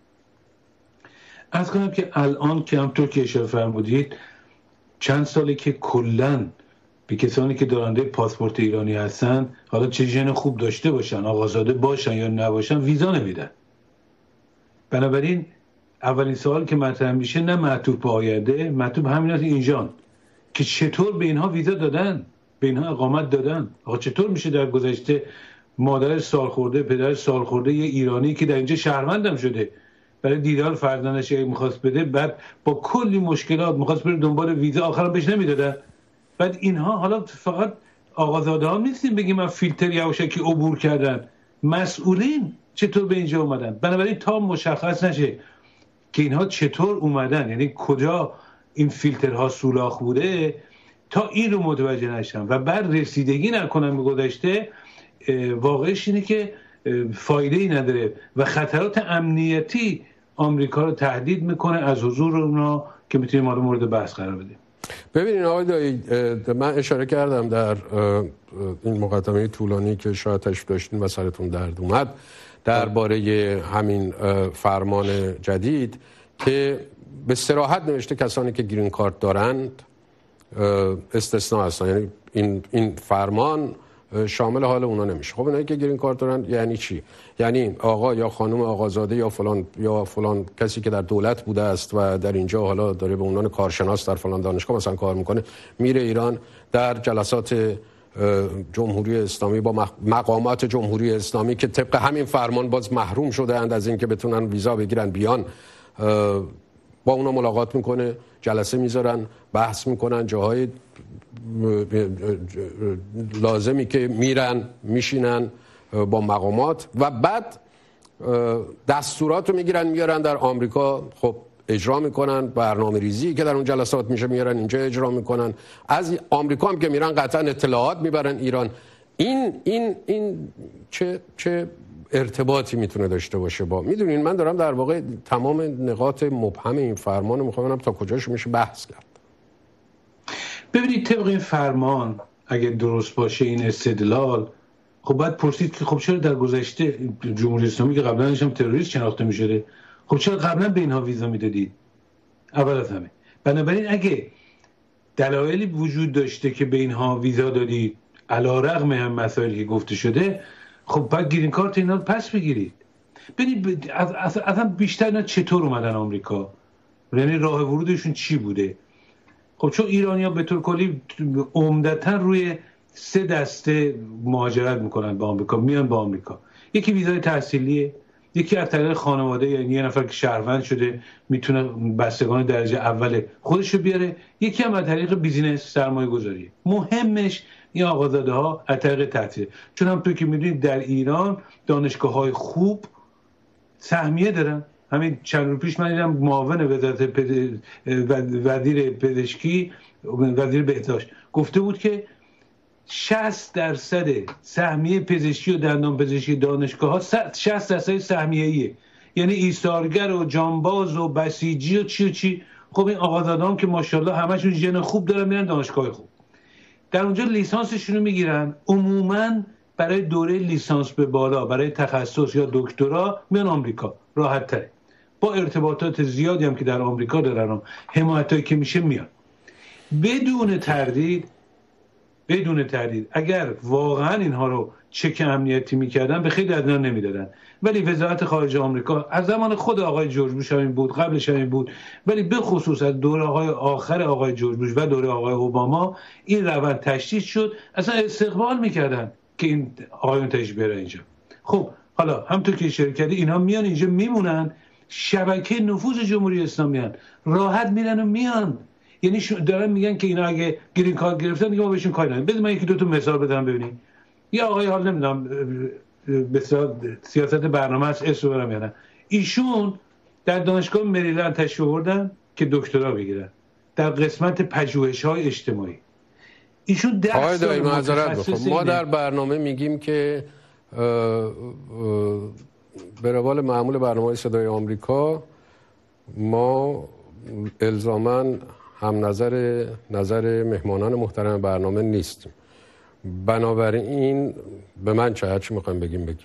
عرض کنم که الان که همونطور که اشاره فرمودید چند ساله که کلاً به کسانی که دارنده پاسپورت ایرانی هستن، حالا چه ژن خوب داشته باشن، آقازاده باشن یا نباشن، ویزا نمیدن. بنابراین اولین سوال که مطرح میشه نه معطوف به آینده، معطوف به همین اینجان که چطور به اینها ویزا دادن، به اینها اقامت دادن. آقا چطور میشه در گذشته مادر سالخورده، پدر سالخورده یه ایرانی که در اینجا شهروندم شده برای دیدار فرزندش میخواست بده، بعد با کلی مشکلات میخواست بره دنبال ویزا، آخرام بهش نمیدادن. بعد اینها حالا فقط آقازاده ها نیستیم بگیم من فیلتر یواشکی عبور کردن، مسئولین چطور به اینجا اومدن. بنابراین تا مشخص نشه که اینها چطور اومدن، یعنی کجا این فیلترها سولاخ بوده، تا این رو متوجه نشن و بعد رسیدگی نکنن به گذشته، واقعش اینه که فایده ای نداره و خطرات امنیتی آمریکا رو تهدید میکنه از حضور اونا که میتونیم ما رو مورد بحث قرار بدیم. ببینید آقای دایی، من اشاره کردم در این مقدمه طولانی که شاید تشریف داشتین و سرتون درد اومد درباره همین فرمان جدید که به صراحت نوشته کسانی که گرین کارت دارند استثناء هستن، یعنی این فرمان شامل حال اونا نمیشه. خب اونایی که گرین کارت دارن یعنی چی؟ یعنی آقا یا خانم آقازاده یا فلان کسی که در دولت بوده است و در اینجا حالا داره به عنوان کارشناس در فلان دانشگاه مثلا کار میکنه، میره ایران در جلسات جمهوری اسلامی با مقامات جمهوری اسلامی که طبق همین فرمان باز محروم شده اند از اینکه بتونن ویزا بگیرن بیان، با اونا ملاقات میکنه، جلسه میذارن، بحث میکنن، جاهای لازمی که میرن میشینن با مقامات و بعد دستورات رو میگیرن میارن در آمریکا، خب اجرا میکنن، برنامه ریزی که در اون جلسات میشه میارن اینجا اجرا میکنن. از آمریکا هم که میرن قطعا اطلاعات میبرن ایران. این چه ارتباطی میتونه داشته باشه با، میدونین من دارم در واقع تمام نقاط مبهم این فرمان رو میخوام تا کجاش میشه بحث کرد. ببینید طبق این فرمان اگه درست باشه این استدلال، خب باید پرسید که خب چرا در گذشته جمهوری اسلامی که قبلا هم تروریست شناخته میشده، خب چرا قبلا به اینها ویزا میدادید؟ اول از همه بنابراین اگه دلایلی وجود داشته که به اینها ویزا دادید علیرغم هم مسائلی که گفته شده، خب باید گرین کارت اینا رو پس بگیرید. ببینید اصلا بیشتر اینا چطور اومدن آمریکا، یعنی راه ورودشون چی بوده. خب چون ایرانی‌ها به طور کلی عمدتاً روی 3 دسته مهاجرت میکنن به آمریکا، میان به آمریکا. یکی ویزای تحصیلیه، یکی از طریق خانواده، یعنی یه نفر که شهروند شده میتونه بستگان درجه اول خودشو بیاره، یکی هم از طریق بیزینس سرمایه گذاریه. مهمش این آقازاده ها از طریق تحصیل، چون هم توی که میدونید در ایران دانشگاه های خوب سهمیه دارن. همین چند روز پیش من دیدم معاون وزیر پزشکی، وزیر بهداشت گفته بود که 60% سهمیه پزشکی و دندان پزشکی دانشگاه ها 60% سهمیه‌ایه، یعنی ایثارگر و جانباز و بسیجی و چی و چی. خب این آقازاده هم که ماشاءالله همشون ژن خوب دارن میرن دانشگاه خوب، در اونجا لیسانسشون رو میگیرن، عموماً برای دوره لیسانس به بالا، برای تخصص یا دکترا میان آمریکا، راحت تره، با ارتباطات زیادی هم که در آمریکا دارن، حمایتایی که میشه میان. بدون تردید اگر واقعا اینها رو چک امنیتی میکردن به خیلی از اینا نمیدادن. ولی وزارت خارجه آمریکا از زمان خود آقای جورج بوش همین بود، قبلش همین بود، ولی به خصوص از دوره‌های آخر آقای جورج بوش و دوره آقای اوباما این روند تشدید شد. اصلا استقبال میکردن که این آقایون تشریف بیاره اینجا. خب حالا همونطور که اشاره کردی اینا میان اینجا میمونن، شبکه نفوذ جمهوری اسلامی هن. راحت میرن و میان. یعنی دارن میگن که اینا اگه گرین کارت گرفتن دیگه ما بهشون کاری نداریم. بذار من یکی دو تا مثال بدم ببینید. یا آقای حال نمیدونم بسیار سیاست برنامه است اسم برام یادم، ایشون در دانشگاه مریلند تشریف آوردن که دکترا بگیرن در قسمت پژوهش‌های اجتماعی. ایشون 10 سال معذرت ما در برنامه میگیم که به روال معمول برنامه صدای آمریکا ما الزاماً هم نظر مهمانان محترم برنامه نیستیم. بنابراین به من چی میخوایم بگیم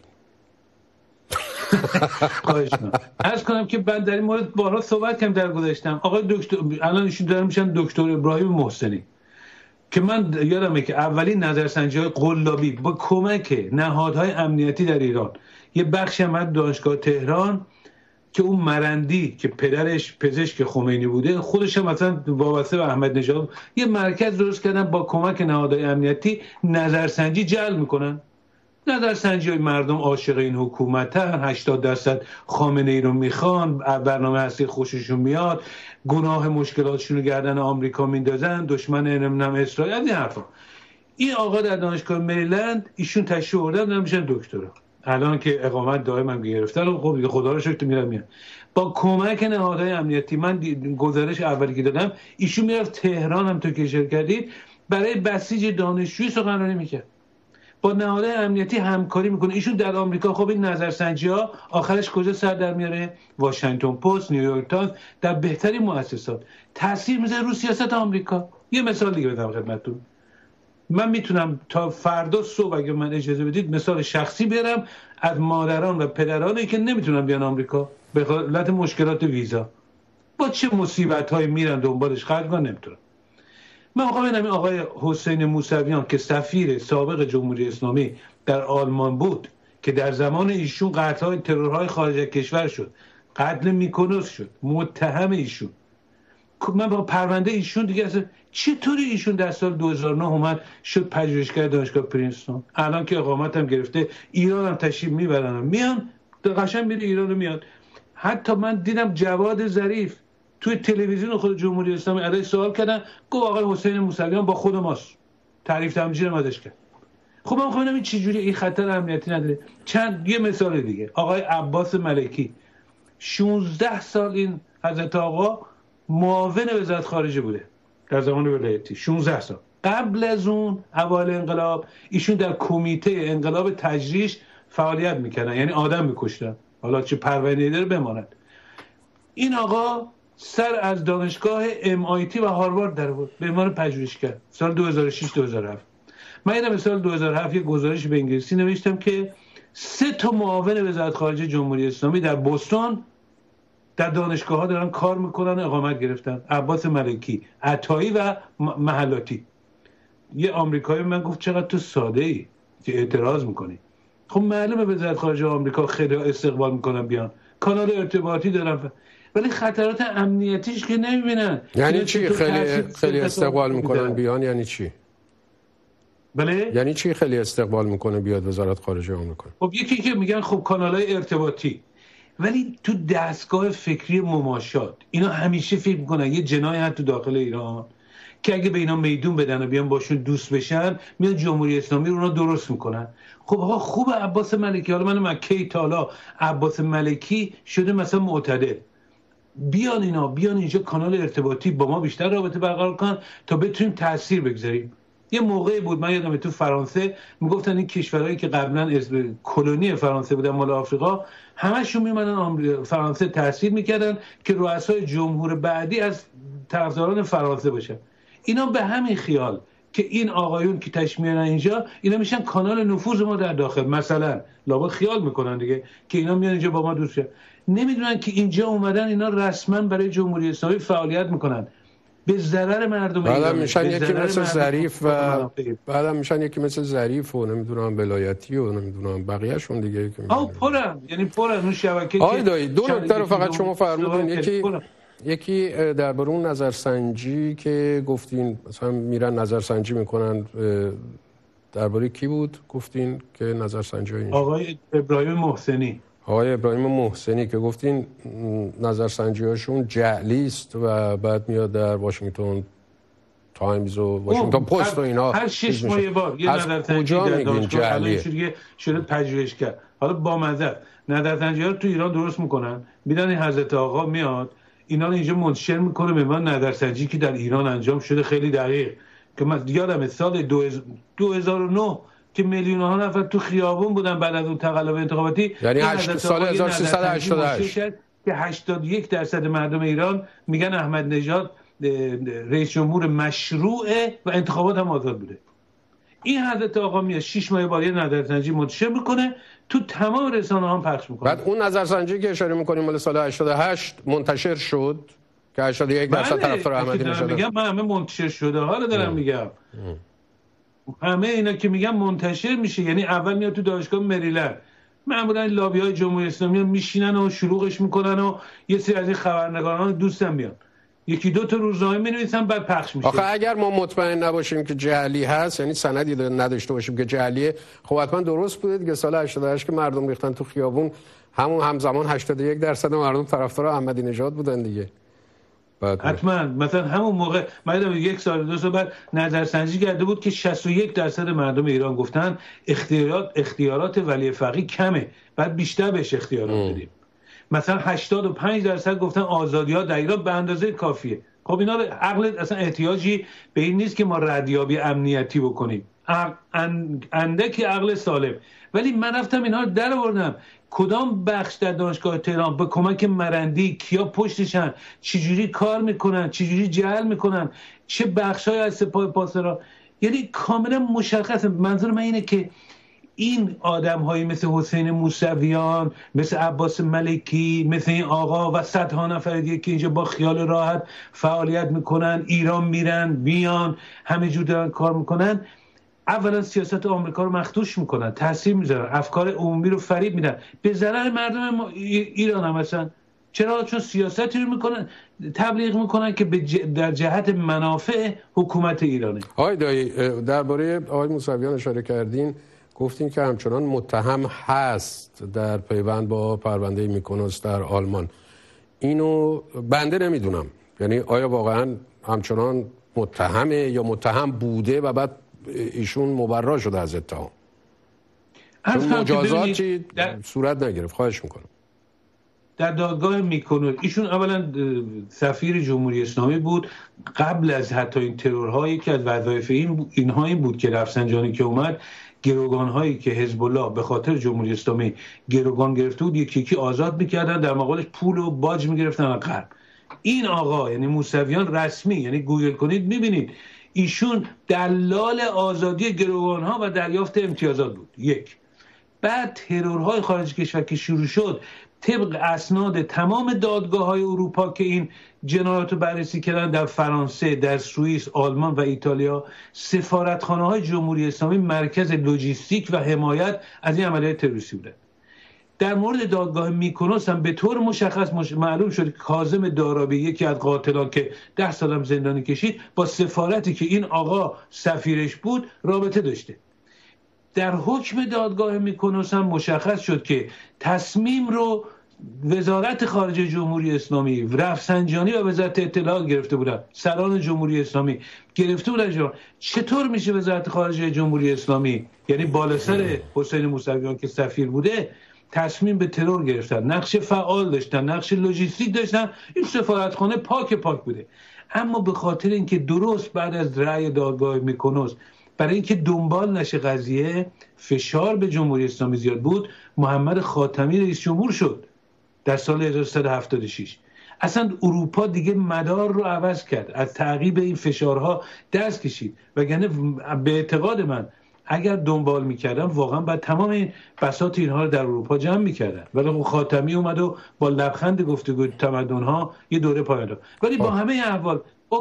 خواهش می‌کنم. عرض کنم که من در این مورد بارها صحبت کردم در گذشتم. آقای دکتر الان ایشون دارن میشن دکتر ابراهیم محسنی که من یادمه که اولین نظرسنجی‌های قلابی با کمک نهادهای امنیتی در ایران، یه بخشی هم دانشگاه تهران که اون مرندی که پدرش پزشک خمینی بوده خودش هم مثلا وابسته به احمد نژاد، یه مرکز درست کردن با کمک نهادهای امنیتی نظرسنجی جلب میکنن. نظرسنجی مردم عاشق این حکومتن، 80% خامنه ای رو میخوان، برنامه هستی خوششون میاد، گناه مشکلاتشون رو گردن آمریکا میندازن، دشمن نمیدونم اسرائیل، این حرفا. این آقا در دانشگاه مریلند ایشون تشریف آوردن میشن دکترا، الان که اقامت دائم هم گرفتن. خب دیگه خدا رو شکر میرن با کمک نهادهای امنیتی. من گزارش اولی که دادم ایشون میرفت تهران هم تو که اشاره کردید برای بسیج دانشجویی سخنرانی میکرد، با نهادهای امنیتی همکاری میکنه. ایشون در آمریکا خب این نظرسنجی ها آخرش کجا سر در میاره؟ واشنگتن پست، نیویورک تایمز، در بهترین مؤسسات تاثیر میذاره رو سیاست آمریکا. یه مثال دیگه بدم خدمتتون. من میتونم تا فردا صبح اگه من اجازه بدید مثال شخصی بیارم از مادران و پدرانی که نمیتونن بیان آمریکا به علت مشکلات ویزا، با چه مصیبت‌هایی میرن دنبالش، خرج نمیتونن. من میخوام ببینم این آقای حسین موسویان که سفیر سابق جمهوری اسلامی در آلمان بود که در زمان ایشون قتل‌های ترورهای خارج از کشور شد، قتل میکونوس شد، متهم ایشون، من با پرونده ایشون دیگه اصلا چطوری ایشون در سال 2009 اومد شد پژوهشگر دانشگاه پرینستون، الان که اقامت هم گرفته ایران هم تشریف میبرن میان قشنگ میره ایران میاد. حتی من دیدم جواد ظریف توی تلویزیون خود جمهوری اسلامی علیه سوال کردن، گفت آقای حسین موسویان با خود ماست، تعریف تمجید ازش کرد. خب من می‌خوام ببینم چه جوری این خطر امنیتی نداره. یه مثال دیگه، آقای عباس ملکی 16 سال این حضرت آقا معاون وزارت خارجه بوده در زمان ولایتی، 16 سال. قبل از اون اوایل انقلاب ایشون در کمیته انقلاب تجریش فعالیت میکردن، یعنی آدم میکشتن، حالا چه پرونده‌ای داره بماند. این آقا سر از دانشگاه MIT و هاروارد در بود به عنوان پژوهشگر سال 2006-2007. من یادم سال 2007 یه گزارش به انگلیسی نوشتم که 3 تا معاون وزارت خارجه جمهوری اسلامی در بوستون در دانشگاه‌ها دارن کار میکنن، اقامت گرفتن. عباس ملکی، عطایی و محلاتی. یه آمریکایی من گفت چقدر تو ساده‌ای که اعتراض میکنی. خب معلومه وزارت خارجه آمریکا خیلی استقبال میکنن بیان، کانال ارتباطی دارن، ولی خطرات امنیتیش که نمیبینن. یعنی چی خیلی استقبال میکنن بیان؟ یعنی چی؟ بله؟ یعنی چی خیلی استقبال میکنه بیاد وزارت خارجه آمریکا؟ خب یکی که میگن خب کانال‌های ارتباطی، ولی تو دستگاه فکری مماشات اینا همیشه فکر میکنن یه جنایت تو داخل ایران که اگه به اینا میدون بدن و بیان باشون دوست بشن میان جمهوری اسلامی رو اونا درست میکنن. خب آقا خوب عباس ملکی، حالا من مکی تالا عباس ملکی شده مثلا معتدل، بیان اینجا کانال ارتباطی با ما بیشتر رابطه برقرار کنن تا بتونیم تاثیر بگذاریم. یه موقعی بود من یادمه تو فرانسه میگفتن این کشورهایی که قبلا کلونی فرانسه بودن مال آفریقا همشون میمدن فرانسه تاثیر میکردن که رؤسای جمهور بعدی از طرفداران فرانسه باشن. اینا به همین خیال که این آقایون که تشمیرن اینجا اینا میشن کانال نفوذ ما در داخل، مثلا لابد خیال میکنن دیگه که اینا میان اینجا با ما دوست شن، نمیدونن که اینجا اومدن اینا رسما برای جمهوری اسلامی فعالیت میکنن به ضرر مردم ایران. بعدم میشن یکی مثل ظریف و بعدم میشن یکی مثل ظریف و نمیدونم ولایتی و نمیدونم بقیه‌شون دیگه که پرن، یعنی پرن اون شبکه. دو نکته رو فقط شما فرمودین، یکی درباره اون نظرسنجی که گفتین مثلا میرن نظرسنجی میکنن درباره کی بود گفتین که نظرسنجی اینجا؟ آقای ابراهیم محسنی. آقای ابراهیم محسنی که گفتین نظرسنجی‌هاشون جعلی است و بعد میاد در واشنگتن تایمز و واشنگتن پست و اینا هر 6 ماه یه بار یه نظرسنجی در دانشگاه الان شده پژوهشگر. حالا با مزه نظرسنجی‌ها رو تو ایران درست میکنن، میدن این حضرت آقا میاد اینا رو اینجا منتشر میکنه به من نظرسنجی که در ایران انجام شده خیلی دقیق که من یادم سال 2009 که میلیون ها نفر تو خیابون بودن بعد از اون تقلب انتخاباتی، یعنی سال 1388 که 81% مردم ایران میگن احمد نژاد رئیس جمهور مشروعه و انتخابات هم آزاد بوده. این حضرت آقا میاد 6 ماه بار یه نظرسنجی منتشر میکنه، تو تمام رسانه‌ها هم پخش میکنه. بعد اون نظرسنجی که اشاره میکنیم مال سال 88 منتشر شد که 81% طرفدار احمدی نژاد. میگم من همه منتشر شده، حالا دارم میگم همه اینا که میگم منتشر میشه. یعنی اول میاد تو دانشگاه مریلند، معمولا لابی‌های جمهوری اسلامی میشینن و شلوغش میکنن و یه سری از این خبرنگاران دوستم میان یکی دو تا روزنامه می‌نویسن بعد پخش میشه. آخه اگر ما مطمئن نباشیم که جعلی هست، یعنی سندی نداشته باشیم که جعلیه، خب حتما درست بوده دیگه. سال 88 که مردم ریختن تو خیابون همزمان 81% مردم طرفدار احمدی نژاد بودن دیگه. حتما مثلا همون موقع من یک سال دو سال بعد نظرسنجی کرده بود که 61% مردم ایران گفتن اختیارات ولی فقیه کمه، بعد بیشتر بهش اختیارات بدیم. مثلا 85% گفتن آزادی‌ها در ایران به اندازه کافیه. خب اینا رو عقل اصلا احتیاجی به این نیست که ما ردیابی امنیتی بکنیم، اندکی عقل سالم. ولی من رفتم اینا رو در آوردم کدام بخش در دانشگاه تهران به کمک مرندی کیا پشتشن، چجوری کار میکنن، چجوری جعل میکنن، چه بخشای از سپاه پاسداران، یعنی کاملا مشخصه. منظور من اینه که این آدم‌هایی مثل حسین موسویان، مثل عباس ملکی، مثل این آقا و صدها نفر دیگه که اینجا با خیال راحت فعالیت میکنن، ایران میرن میان، همه جور دارن کار میکنن، اولا سیاست آمریکا رو مخدوش میکنن، تاثیر میذارن، افکار عمومی رو فریب میدن، به ضرر مردم ایران هم مثلا. چرا؟ چون سیاستی رو میکنن، تبلیغ میکنن که در جهت منافع حکومت ایرانه. آقای دایی درباره آقای موسویان اشاره کردین، گفتین که همچنان متهم هست در پیوند با پرونده میکنوس در آلمان. اینو بنده نمیدونم، یعنی آیا واقعا همچنان متهمه یا متهم بوده و بعد ایشون مبرا شده از اتهام؟ چون مجازاتی صورت نگرفت. خواهش میکنم. در دادگاه میکنوس ایشون اولا سفیر جمهوری اسلامی بود قبل از حتی این ترورهایی که از وظایف اینها این بود که رفسنجانی که اومد گروگان‌هایی که حزب الله به خاطر جمهوری اسلامی گروگان گرفته بود یکی یکی آزاد می‌کردن، در مقابلش پول و باج می‌گرفتن از غرب. این آقا یعنی موسویان رسمی، یعنی گوگل کنید می‌بینید ایشون دلال آزادی گروگان‌ها و دریافت امتیازات بود. یک. بعد ترورهای خارج کشور که شروع شد طبق اسناد تمام دادگاه‌های اروپا که این جنایات رو بررسی کردن، در فرانسه، در سوئیس، آلمان و ایتالیا، سفارتخانه‌های جمهوری اسلامی مرکز لوجستیک و حمایت از این عملیات تروریستی بودن. در مورد دادگاه میکنوس هم به طور مشخص معلوم شد که کاظم دارابی یکی از قاتلان که 10 سال هم زندانی کشید با سفارتی که این آقا سفیرش بود رابطه داشته. در حکم دادگاه میکنوس هم مشخص شد که تصمیم رو وزارت خارجه جمهوری اسلامی، رفسنجانی و وزارت اطلاعات گرفته بودن، سران جمهوری اسلامی گرفته بودن. چطور میشه وزارت خارجه جمهوری اسلامی، یعنی بالاسر حسین موسویان که سفیر بوده، تصمیم به ترور گرفتن، نقش فعال داشتن، نقش لوجستیک داشتن، این سفارتخانه پاک بوده. اما به خاطر اینکه درست بعد از رأی دادگاه میکنوس برای اینکه دنبال نشه قضیه، فشار به جمهوری اسلامی زیاد بود، محمد خاتمی رئیس جمهور شد در سال 1376. اصلا اروپا دیگه مدار رو عوض کرد، از تعقیب این فشارها دست کشید. وگرنه به اعتقاد من اگر دنبال میکردن واقعا بعد تمام این بساط اینها رو در اروپا جمع میکردن، ولی خاتمی اومد و با لبخند گفتگو تمدن‌ها یه دوره پایان داد. ولی با همه احوال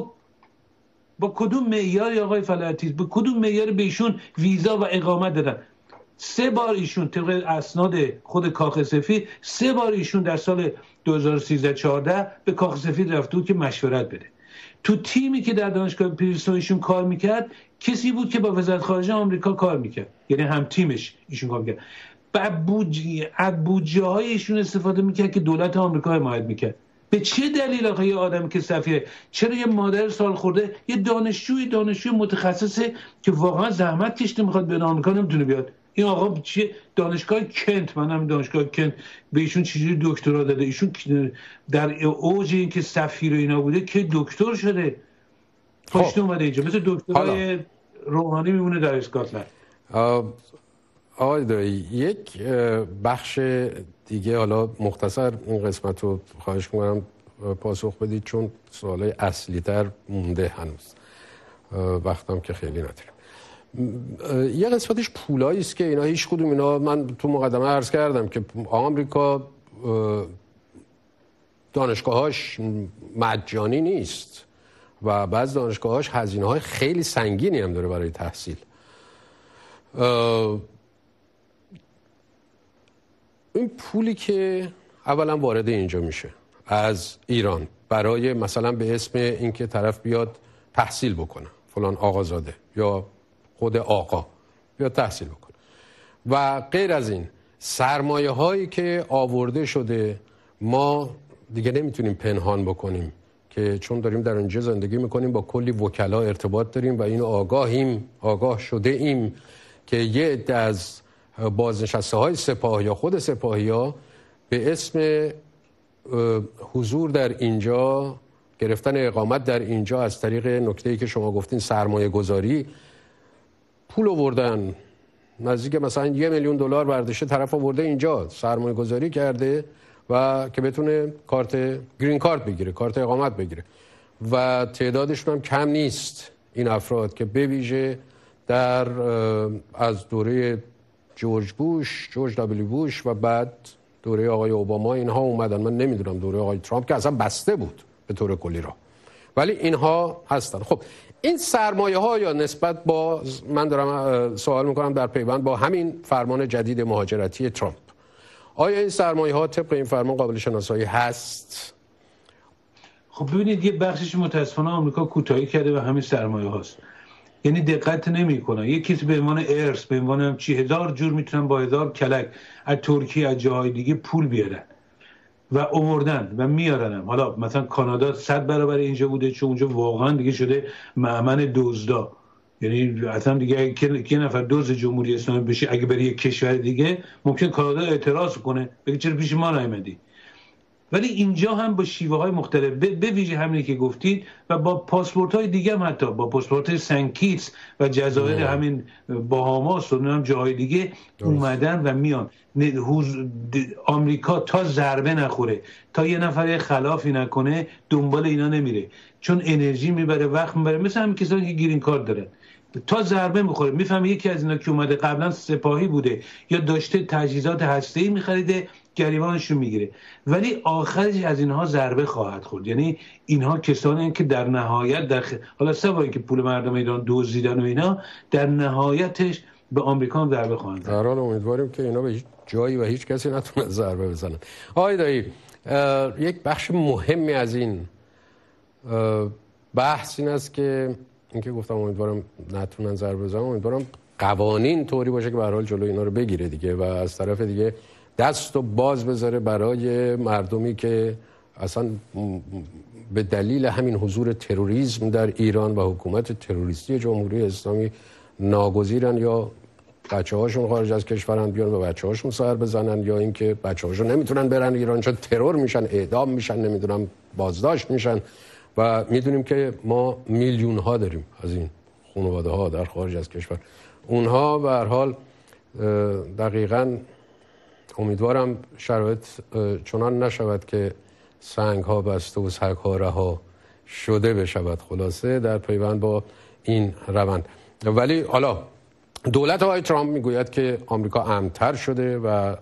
با کدوم معیاری آقای فلاحتی، با کدوم معیاری به ایشون ویزا و اقامت دادن؟ 3 بار ایشون طبق اسناد خود کاخ سفید 3 بار ایشون در سال 2013-14 به کاخ سفید رفته بود که مشورت بده. تو تیمی که در دانشگاه پرینستون ایشون کار میکرد کسی بود که با وزارت خارجه آمریکا کار میکرد، یعنی هم تیمش ایشون کار میکرد، از بودجه های ایشون استفاده میکرد که دولت آمریکا حمایت میکرد. به چه دلیل آخه یه آدمی که سفیره، چرا یه مادر سال خورده، یه دانشجوی متخصصه که واقعا زحمت کشیده میخواد به آمریکا نمیتونه بیاد؟ این آقا چه دانشگاه کنت، منم دانشگاه کنت به ایشون چجوری دکترا داده؟ ایشون در اوج این که سفیر و اینا بوده که دکتر شده، پشت اومده اینجا مثل دکترای روحانی میمونه در اسکاتلند. آقای دایی، یک بخش دیگه، حالا مختصر این قسمت رو خواهش می‌کنم پاسخ بدید چون سوالای اصلی تر مونده هنوز، وقتم که خیلی نداریم. یه قسمتش پولایی است که اینا هیچ کدوم اینا، من تو مقدمه عرض کردم که آمریکا دانشگاهاش مجانی نیست و بعضی دانشگاهاش هزینه‌های خیلی سنگینی هم داره برای تحصیل. این پولی که اولا وارد اینجا میشه از ایران برای مثلا به اسم اینکه طرف بیاد تحصیل بکنه، فلان آقازاده یا خود آقا بیاد تحصیل بکنه و غیر از این سرمایه هایی که آورده شده، ما دیگه نمیتونیم پنهان بکنیم که چون داریم در اینجا زندگی میکنیم با کلی وکلا ارتباط داریم و اینو آگاه شده ایم که یه عده از بازنشسته های سپاه یا خود سپاهی ها به اسم حضور در اینجا، گرفتن اقامت در اینجا از طریق نکته‌ای که شما گفتین سرمایه گذاری پول آوردن، نزدیک مثلا $1,000,000 برداشته طرف آورده اینجا سرمایه گذاری کرده و که بتونه کارت گرین کارت بگیره، کارت اقامت بگیره و تعدادشون هم کم نیست این افراد که به ویژه در از دوره جورج دبلیو بوش و بعد دوره آقای اوباما اینها اومدن. من نمیدونم دوره آقای ترامپ که اصلا بسته بود به طور کلی را، ولی اینها هستن. خب این سرمایه ها یا نسبت با، من دارم سوال میکنم در پیوند با همین فرمان جدید مهاجرتی ترامپ، آیا این سرمایه ها طبق این فرمان قابل شناسایی هست؟ خب ببینید یه بخشش متاسفانه آمریکا کوتاهی کرده و همین سرمایه هاست، یعنی دقت نمیکنن. یک کسی به عنوان ارث، به عنوان چی، 1000 جور میتونن با 1000 کلک از ترکیه از جاهای دیگه پول بیارن و آوردن و میارن. حالا مثلا کانادا 100 برابر اینجا بوده چون اونجا واقعا دیگه شده مأمن دزدا، یعنی اصلا دیگه که نفر دزد جمهوری اسلامی بشه اگه بره یک کشور دیگه ممکن کانادا اعتراض کنه بگه چرا پیش ما نیومدی. ولی اینجا هم با شیوه های مختلف به ویژه همینی که گفتید و با پاسپورت های دیگه هم، حتی با پاسپورت سنت کیتس و جزایر همین باهاماس و هم جاهای دیگه اومدن و میان. آمریکا تا ضربه نخوره، تا یه نفر خلافی نکنه دنبال اینا نمیره، چون انرژی میبره، وقت میبره. مثل همین کسانی که گرین کارت دارن تا ضربه میخوره میفهمه یکی از اینا که اومده قبلا سپاهی بوده یا داشته تجهیزات هسته‌ای میخریده، گریبانشون میگیره، ولی آخرش از اینها ضربه خواهد خورد. یعنی اینها کسانی هستند که در نهایت حالا سوای که پول مردم ایران دزدیدن و اینا، در نهایتش به آمریکا هم ضربه خواهند زد. در حال امیدواریم که اینا به هیچ جایی و هیچ کسی نتونه ضربه بزنن. آقای دایی، یک بخش مهمی از این بحث این است که اینکه گفتم امیدوارم نتونن ضربه بزنن، امیدوارم قوانین طوری باشه که به هر حال جلوی اینا رو بگیره دیگه و از طرف دیگه دست و باز بذاره برای مردمی که اصلا به دلیل همین حضور تروریسم در ایران و حکومت تروریستی جمهوری اسلامی ناگزیرن یا بچه‌هاشون خارج از کشورن بیان به بچه‌هاشون سر بزنن یا اینکه بچه‌هاشون نمیتونن برن ایران چون ترور میشن، اعدام میشن، نمیدونم بازداشت میشن. و میدونیم که ما میلیون ها داریم از این خانواده ها در خارج از کشور. اونها به هر حال دقیقاً امیدوارم شرایط چنان نشود که سنگ ها بسته و سگ ها رها شده بشود، خلاصه در پیوند با این روند. ولی حالا دولت آقای ترامپ میگوید که آمریکا امن‌تر شده و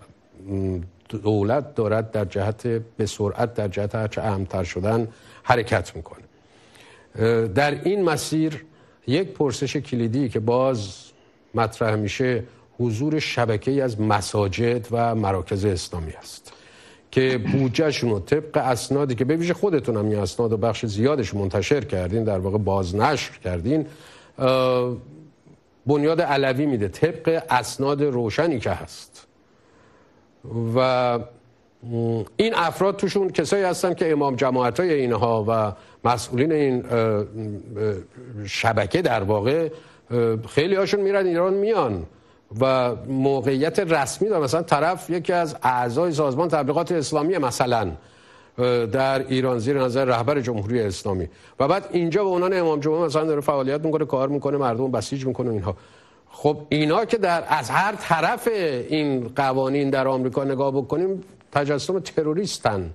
دولت دارد در جهت به سرعت در جهت هرچه امن‌تر شدن حرکت میکنه. در این مسیر یک پرسش کلیدی که باز مطرح میشه حضور شبکه‌ای از مساجد و مراکز اسلامی است که بودجهشون رو طبق اسنادی که به ویژه خودتون هم این اسناد و بخش زیادش منتشر کردین، در واقع بازنشر کردین، بنیاد علوی میده طبق اسناد روشنی که هست. و این افراد توشون کسایی هستن که امام جماعتای اینها و مسئولین این شبکه در واقع خیلی هاشون میرن ایران میان و موقعیت رسمی دارن. مثلا طرف یکی از اعضای سازمان تبلیغات اسلامی مثلا در ایران زیر نظر رهبر جمهوری اسلامی و بعد اینجا به عنوان امام جمعه مثلا داره فعالیت میکنه، کار میکنه، مردم بسیج میکنه اینها. خب اینا که از هر طرف این قوانین در آمریکا نگاه بکنیم تجسم تروریستن.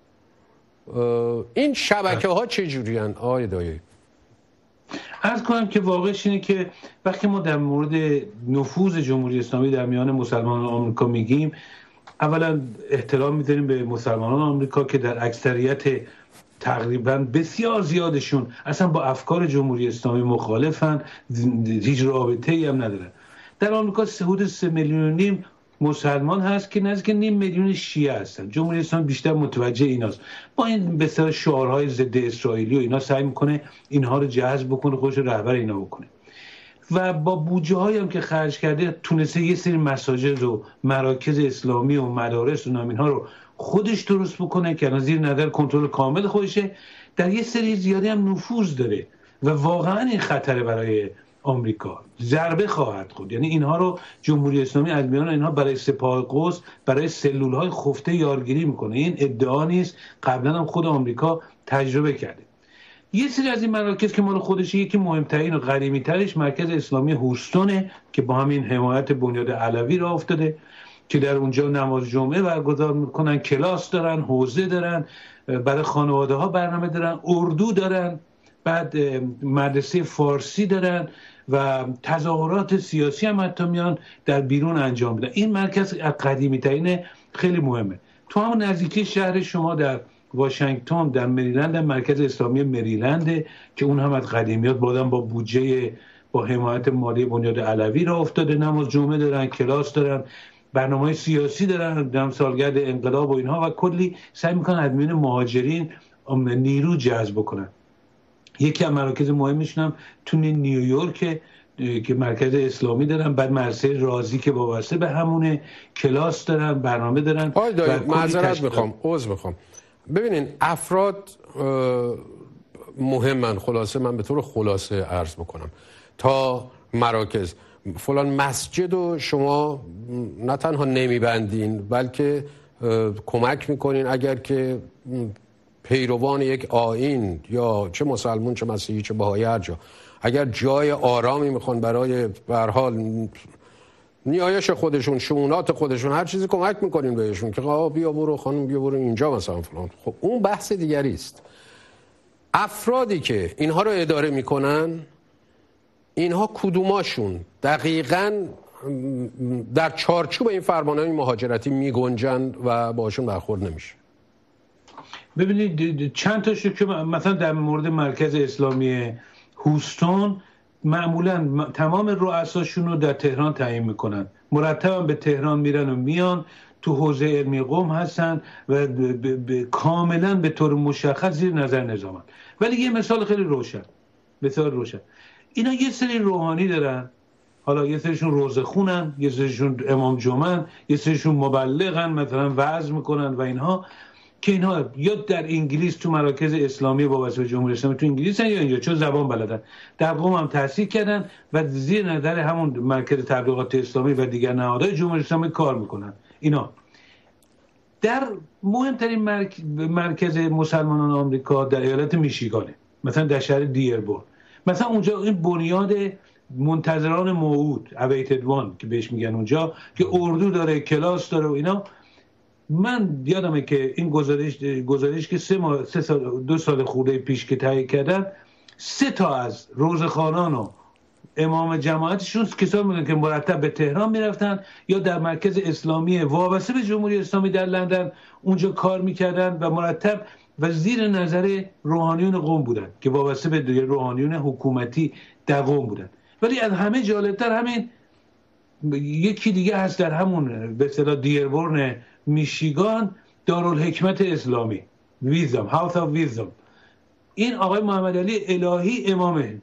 این شبکه ها چه جوری هستند آقای دایی؟ عرض کنم که واقعش اینه که وقتی ما در مورد نفوذ جمهوری اسلامی در میان مسلمانان آمریکا میگیم، اولا احترام میذاریم به مسلمانان آمریکا که در اکثریت تقریبا بسیار زیادشون اصلا با افکار جمهوری اسلامی مخالفن، هیچ رابطه‌ای هم ندارن. در آمریکا حدود 3.5 میلیون مسلمان هست که نزدیک 0.5 میلیون شیعه هستن. جمهوری اسلامی بیشتر متوجه ایناست، با این بسیار شعارهای ضد اسرائیلی و اینا سعی میکنه اینها رو جذب بکنه، خودش رهبر اینا بکنه و با بودجه هایی هم که خرج کرده تونسته یه سری مساجد و مراکز اسلامی و مدارس و اینها رو خودش درست بکنه که از زیر نظر کنترل کامل خودشه. در یه سری زیادی هم نفوذ داره و واقعا این خطره برای آمریکا، ضربه خواهد خورد. یعنی اینها رو جمهوری اسلامی از میان اینها برای سپاه قدس، برای سلول‌های خفته یارگیری میکنه. این ادعا نیست، قبلا هم خود آمریکا تجربه کرده. یه سری از این مراکز که مال خودشه، یکی مهمترین و قدیمی‌ترش مرکز اسلامی هوستونه که با همین حمایت بنیاد علوی راه افتاده که در اونجا نماز جمعه برگزار میکنن، کلاس دارن، حوزه دارن، برای خانواده ها برنامه دارن، اردو دارن، بعد مدرسه فارسی دارن و تظاهرات سیاسی هم حتی میان در بیرون انجام بدن. این مرکز قدیمی ترینه، خیلی مهمه. تو همون نزدیکی شهر شما در واشنگتن در مریلند مرکز اسلامی مریلند که اون هم از قدیمیات با بودجه با حمایت مالی بنیاد علوی راه افتاده، نماز جمعه دارن، کلاس دارن، برنامه‌های سیاسی دارن، سالگرد انقلاب و اینها و کلی سعی میکنن از میان مهاجرین نیرو جذب کنن. یکی از مراکز مهمشون هم تو نیویورک که مرکز اسلامی دارن، بعد مرسه رازی که وابسته به همونه، کلاس دارن، برنامه دارن. معذرت میخوام، عذر میخوام. ببینین افراد مهمن، خلاصه من به طور خلاصه عرض بکنم تا مراکز فلان مسجد و شما نه تنها نمیبندین بلکه کمک میکنین اگر که پیروان یک آیین یا چه مسلمون چه مسیحی چه بهایی هر جا اگر جای آرامی میخوان برای به هر حال نیایش خودشون، شؤونات خودشون، هر چیزی کمک میکنین بهشون که بیا برو خانم، بیا برو اینجا مثلا فلان. خب اون بحث دیگری است. افرادی که اینها رو اداره میکنن، اینها کدوماشون دقیقاً در چارچوب این فرمانهای مهاجرتی میگنجن و باشون برخورد نمیشه؟ ببینید چند تاشو که مثلا در مورد مرکز اسلامی هوستون معمولا تمام رؤساشون رو در تهران تعیین میکنن، مرتبا به تهران میرن و میان، تو حوزه علمی قم هستن و کاملا به طور مشخص زیر نظر نظامن. ولی یه مثال خیلی روشن، اینا یه سری روحانی دارن، حالا یه سریشون روزه خونن، یه سریشون امام جمعن، یه سریشون مبلغن، مثلا وعظ میکنن و اینها، که اینها یا در انگلیس تو مراکز اسلامی وابسته به جمهوری اسلامی تو انگلیس یا اینجا چون زبان بلدن، در قم هم تحصیل کردن و زیر نظر همون مرکز تبلیغات اسلامی و دیگر نهادهای جمهوری اسلامی کار میکنن. اینا در مهمترین مرکز مسلمانان آمریکا در ایالت میشیگانه، مثلا در شهر دیربورن، مثلا اونجا این بنیاد منتظران موعود awaited one که بهش میگن اونجا، که اردو داره، کلاس داره و اینا. من یادمه که این گزارش که 2 سال خورده پیش که تهیه کردن، 3 تا از روزخوانان و امام جماعتشون کسایی بودن که مرتب به تهران میرفتن یا در مرکز اسلامی وابسته به جمهوری اسلامی در لندن اونجا کار میکردن و مرتب و زیر نظر روحانیون قم بودن که وابسته به روحانیون حکومتی در قم بودن. ولی از همه جالبتر همین یکی دیگه هست در همون به اصطلاح دیربورن میشیگان، دارالحکمت اسلامی، ویزدم، هاوس آف ویزدم. این آقای محمد علی الهی امامه،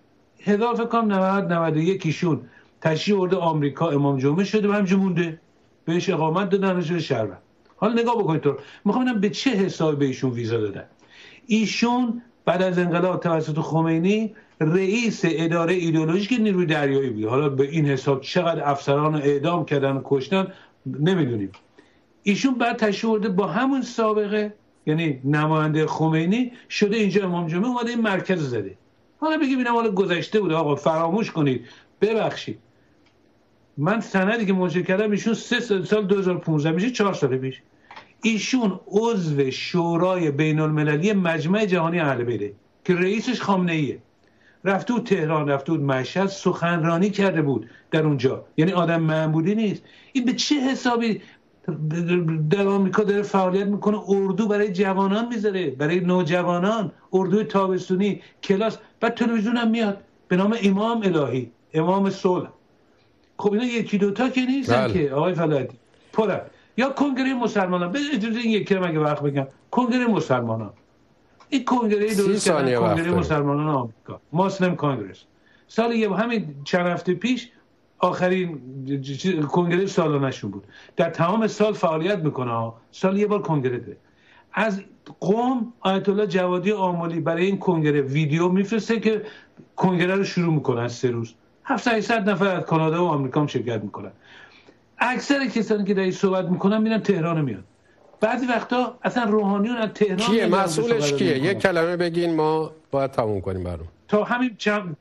1991 ایشون تشریف آورده آمریکا، امام جمعه شده و همینجا مونده، بهش اقامت دادن رجوع شهروند. حالا نگاه بکنید تو، میخوام ببینم به چه حسابی به ایشون ویزا دادن. ایشون بعد از انقلاب توسط خمینی رئیس اداره ایدئولوژیک نیروی دریایی بود. حالا به این حساب چقدر افسران رو اعدام کردن و کشتن نمیدونیم. ایشون بعد تشریف آورده با همون سابقه، یعنی نماینده خمینی شده اینجا امام جمعه، اومده این مرکز زده. حالا بگیم اینم حالا گذشته بوده، آقا فراموش کنید، ببخشید. من سندی که منشور کردم ایشون 3 سال 2015 میشه 4 سال پیش، ایشون عضو شورای بین المللی مجمع جهانی اهل بیته که رئیسش خامنه ایه. رفته بود تهران، رفته بود مشهد، سخنرانی کرده بود در اونجا. یعنی آدم معمولی نیست. این به چه حسابی در آمریکا داره فعالیت میکنه؟ اردو برای جوانان میذاره، برای نوجوانان، اردو تابستونی کلاس. بعد تلویزیون هم میاد به نام امام الهی، امام صلح. خب اینا یکی دوتا که نیستن که آقای فلاحی پره. یا کنگره مسلمانان، به اجازه این یکی رو مگه وقت بگم، کنگره مسلمانان، این کنگره درست کردن، کنگره مسلمانان آمریکا، مسلم کانگرس. سال همین چند هفته پیش آخرین کنگره سالانه‌شون بود. در تمام سال فعالیت میکنه، سال یه بار کنگره ده. از قم آیت الله جوادی آملی برای این کنگره ویدیو میفرسته که کنگره رو شروع میکنن 3 روز. 700-800 نفر از کانادا و آمریکا هم شرکت میکنن. اکثر کسانی که در این صحبت میکنن میرن تهران میان. بعضی وقتا اصلا روحانیون از تهران کیه مسئولش کیه؟ یک کلمه بگین ما باید تموم کنیم برام. تا همین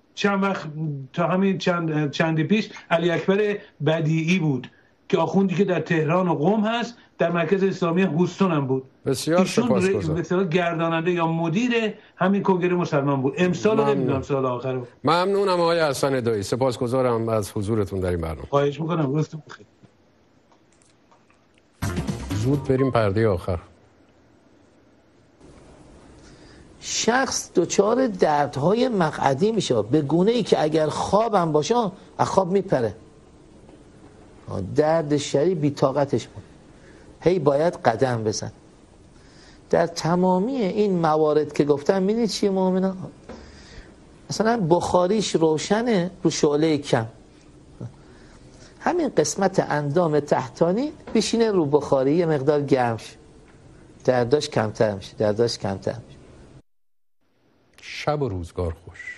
چندی پیش علی اکبر بدیعی بود که آخوندی که در تهران و قم هست، در مرکز اسلامی هوستون هم بود. بسیار سپاسگزارم. مثلا گرداننده یا مدیر همین کنگره مسلمان بود. امسال نمیدونم سال آخر. ممنونم آقای حسن ادایی، سپاسگزارم از حضورتون در این برنامه. خواهش میکنم. روزتون بخیر. زود بریم پرده آخر. شخص دچار دردهای مقعدی میشه به گونه ای که اگر خوابم باشه از خواب میپره. درد شری بی طاقتش بود. هی باید قدم بزن. در تمامی این موارد که گفتم میدونید چیه مؤمنان؟ مثلا بخاریش روشنه رو شعله کم، همین قسمت اندام تحتانی بشینه رو بخاری یه مقدار گرم شه، درداش کمتر میشه، درداش کمتر میشه. شب و روزگار خوش.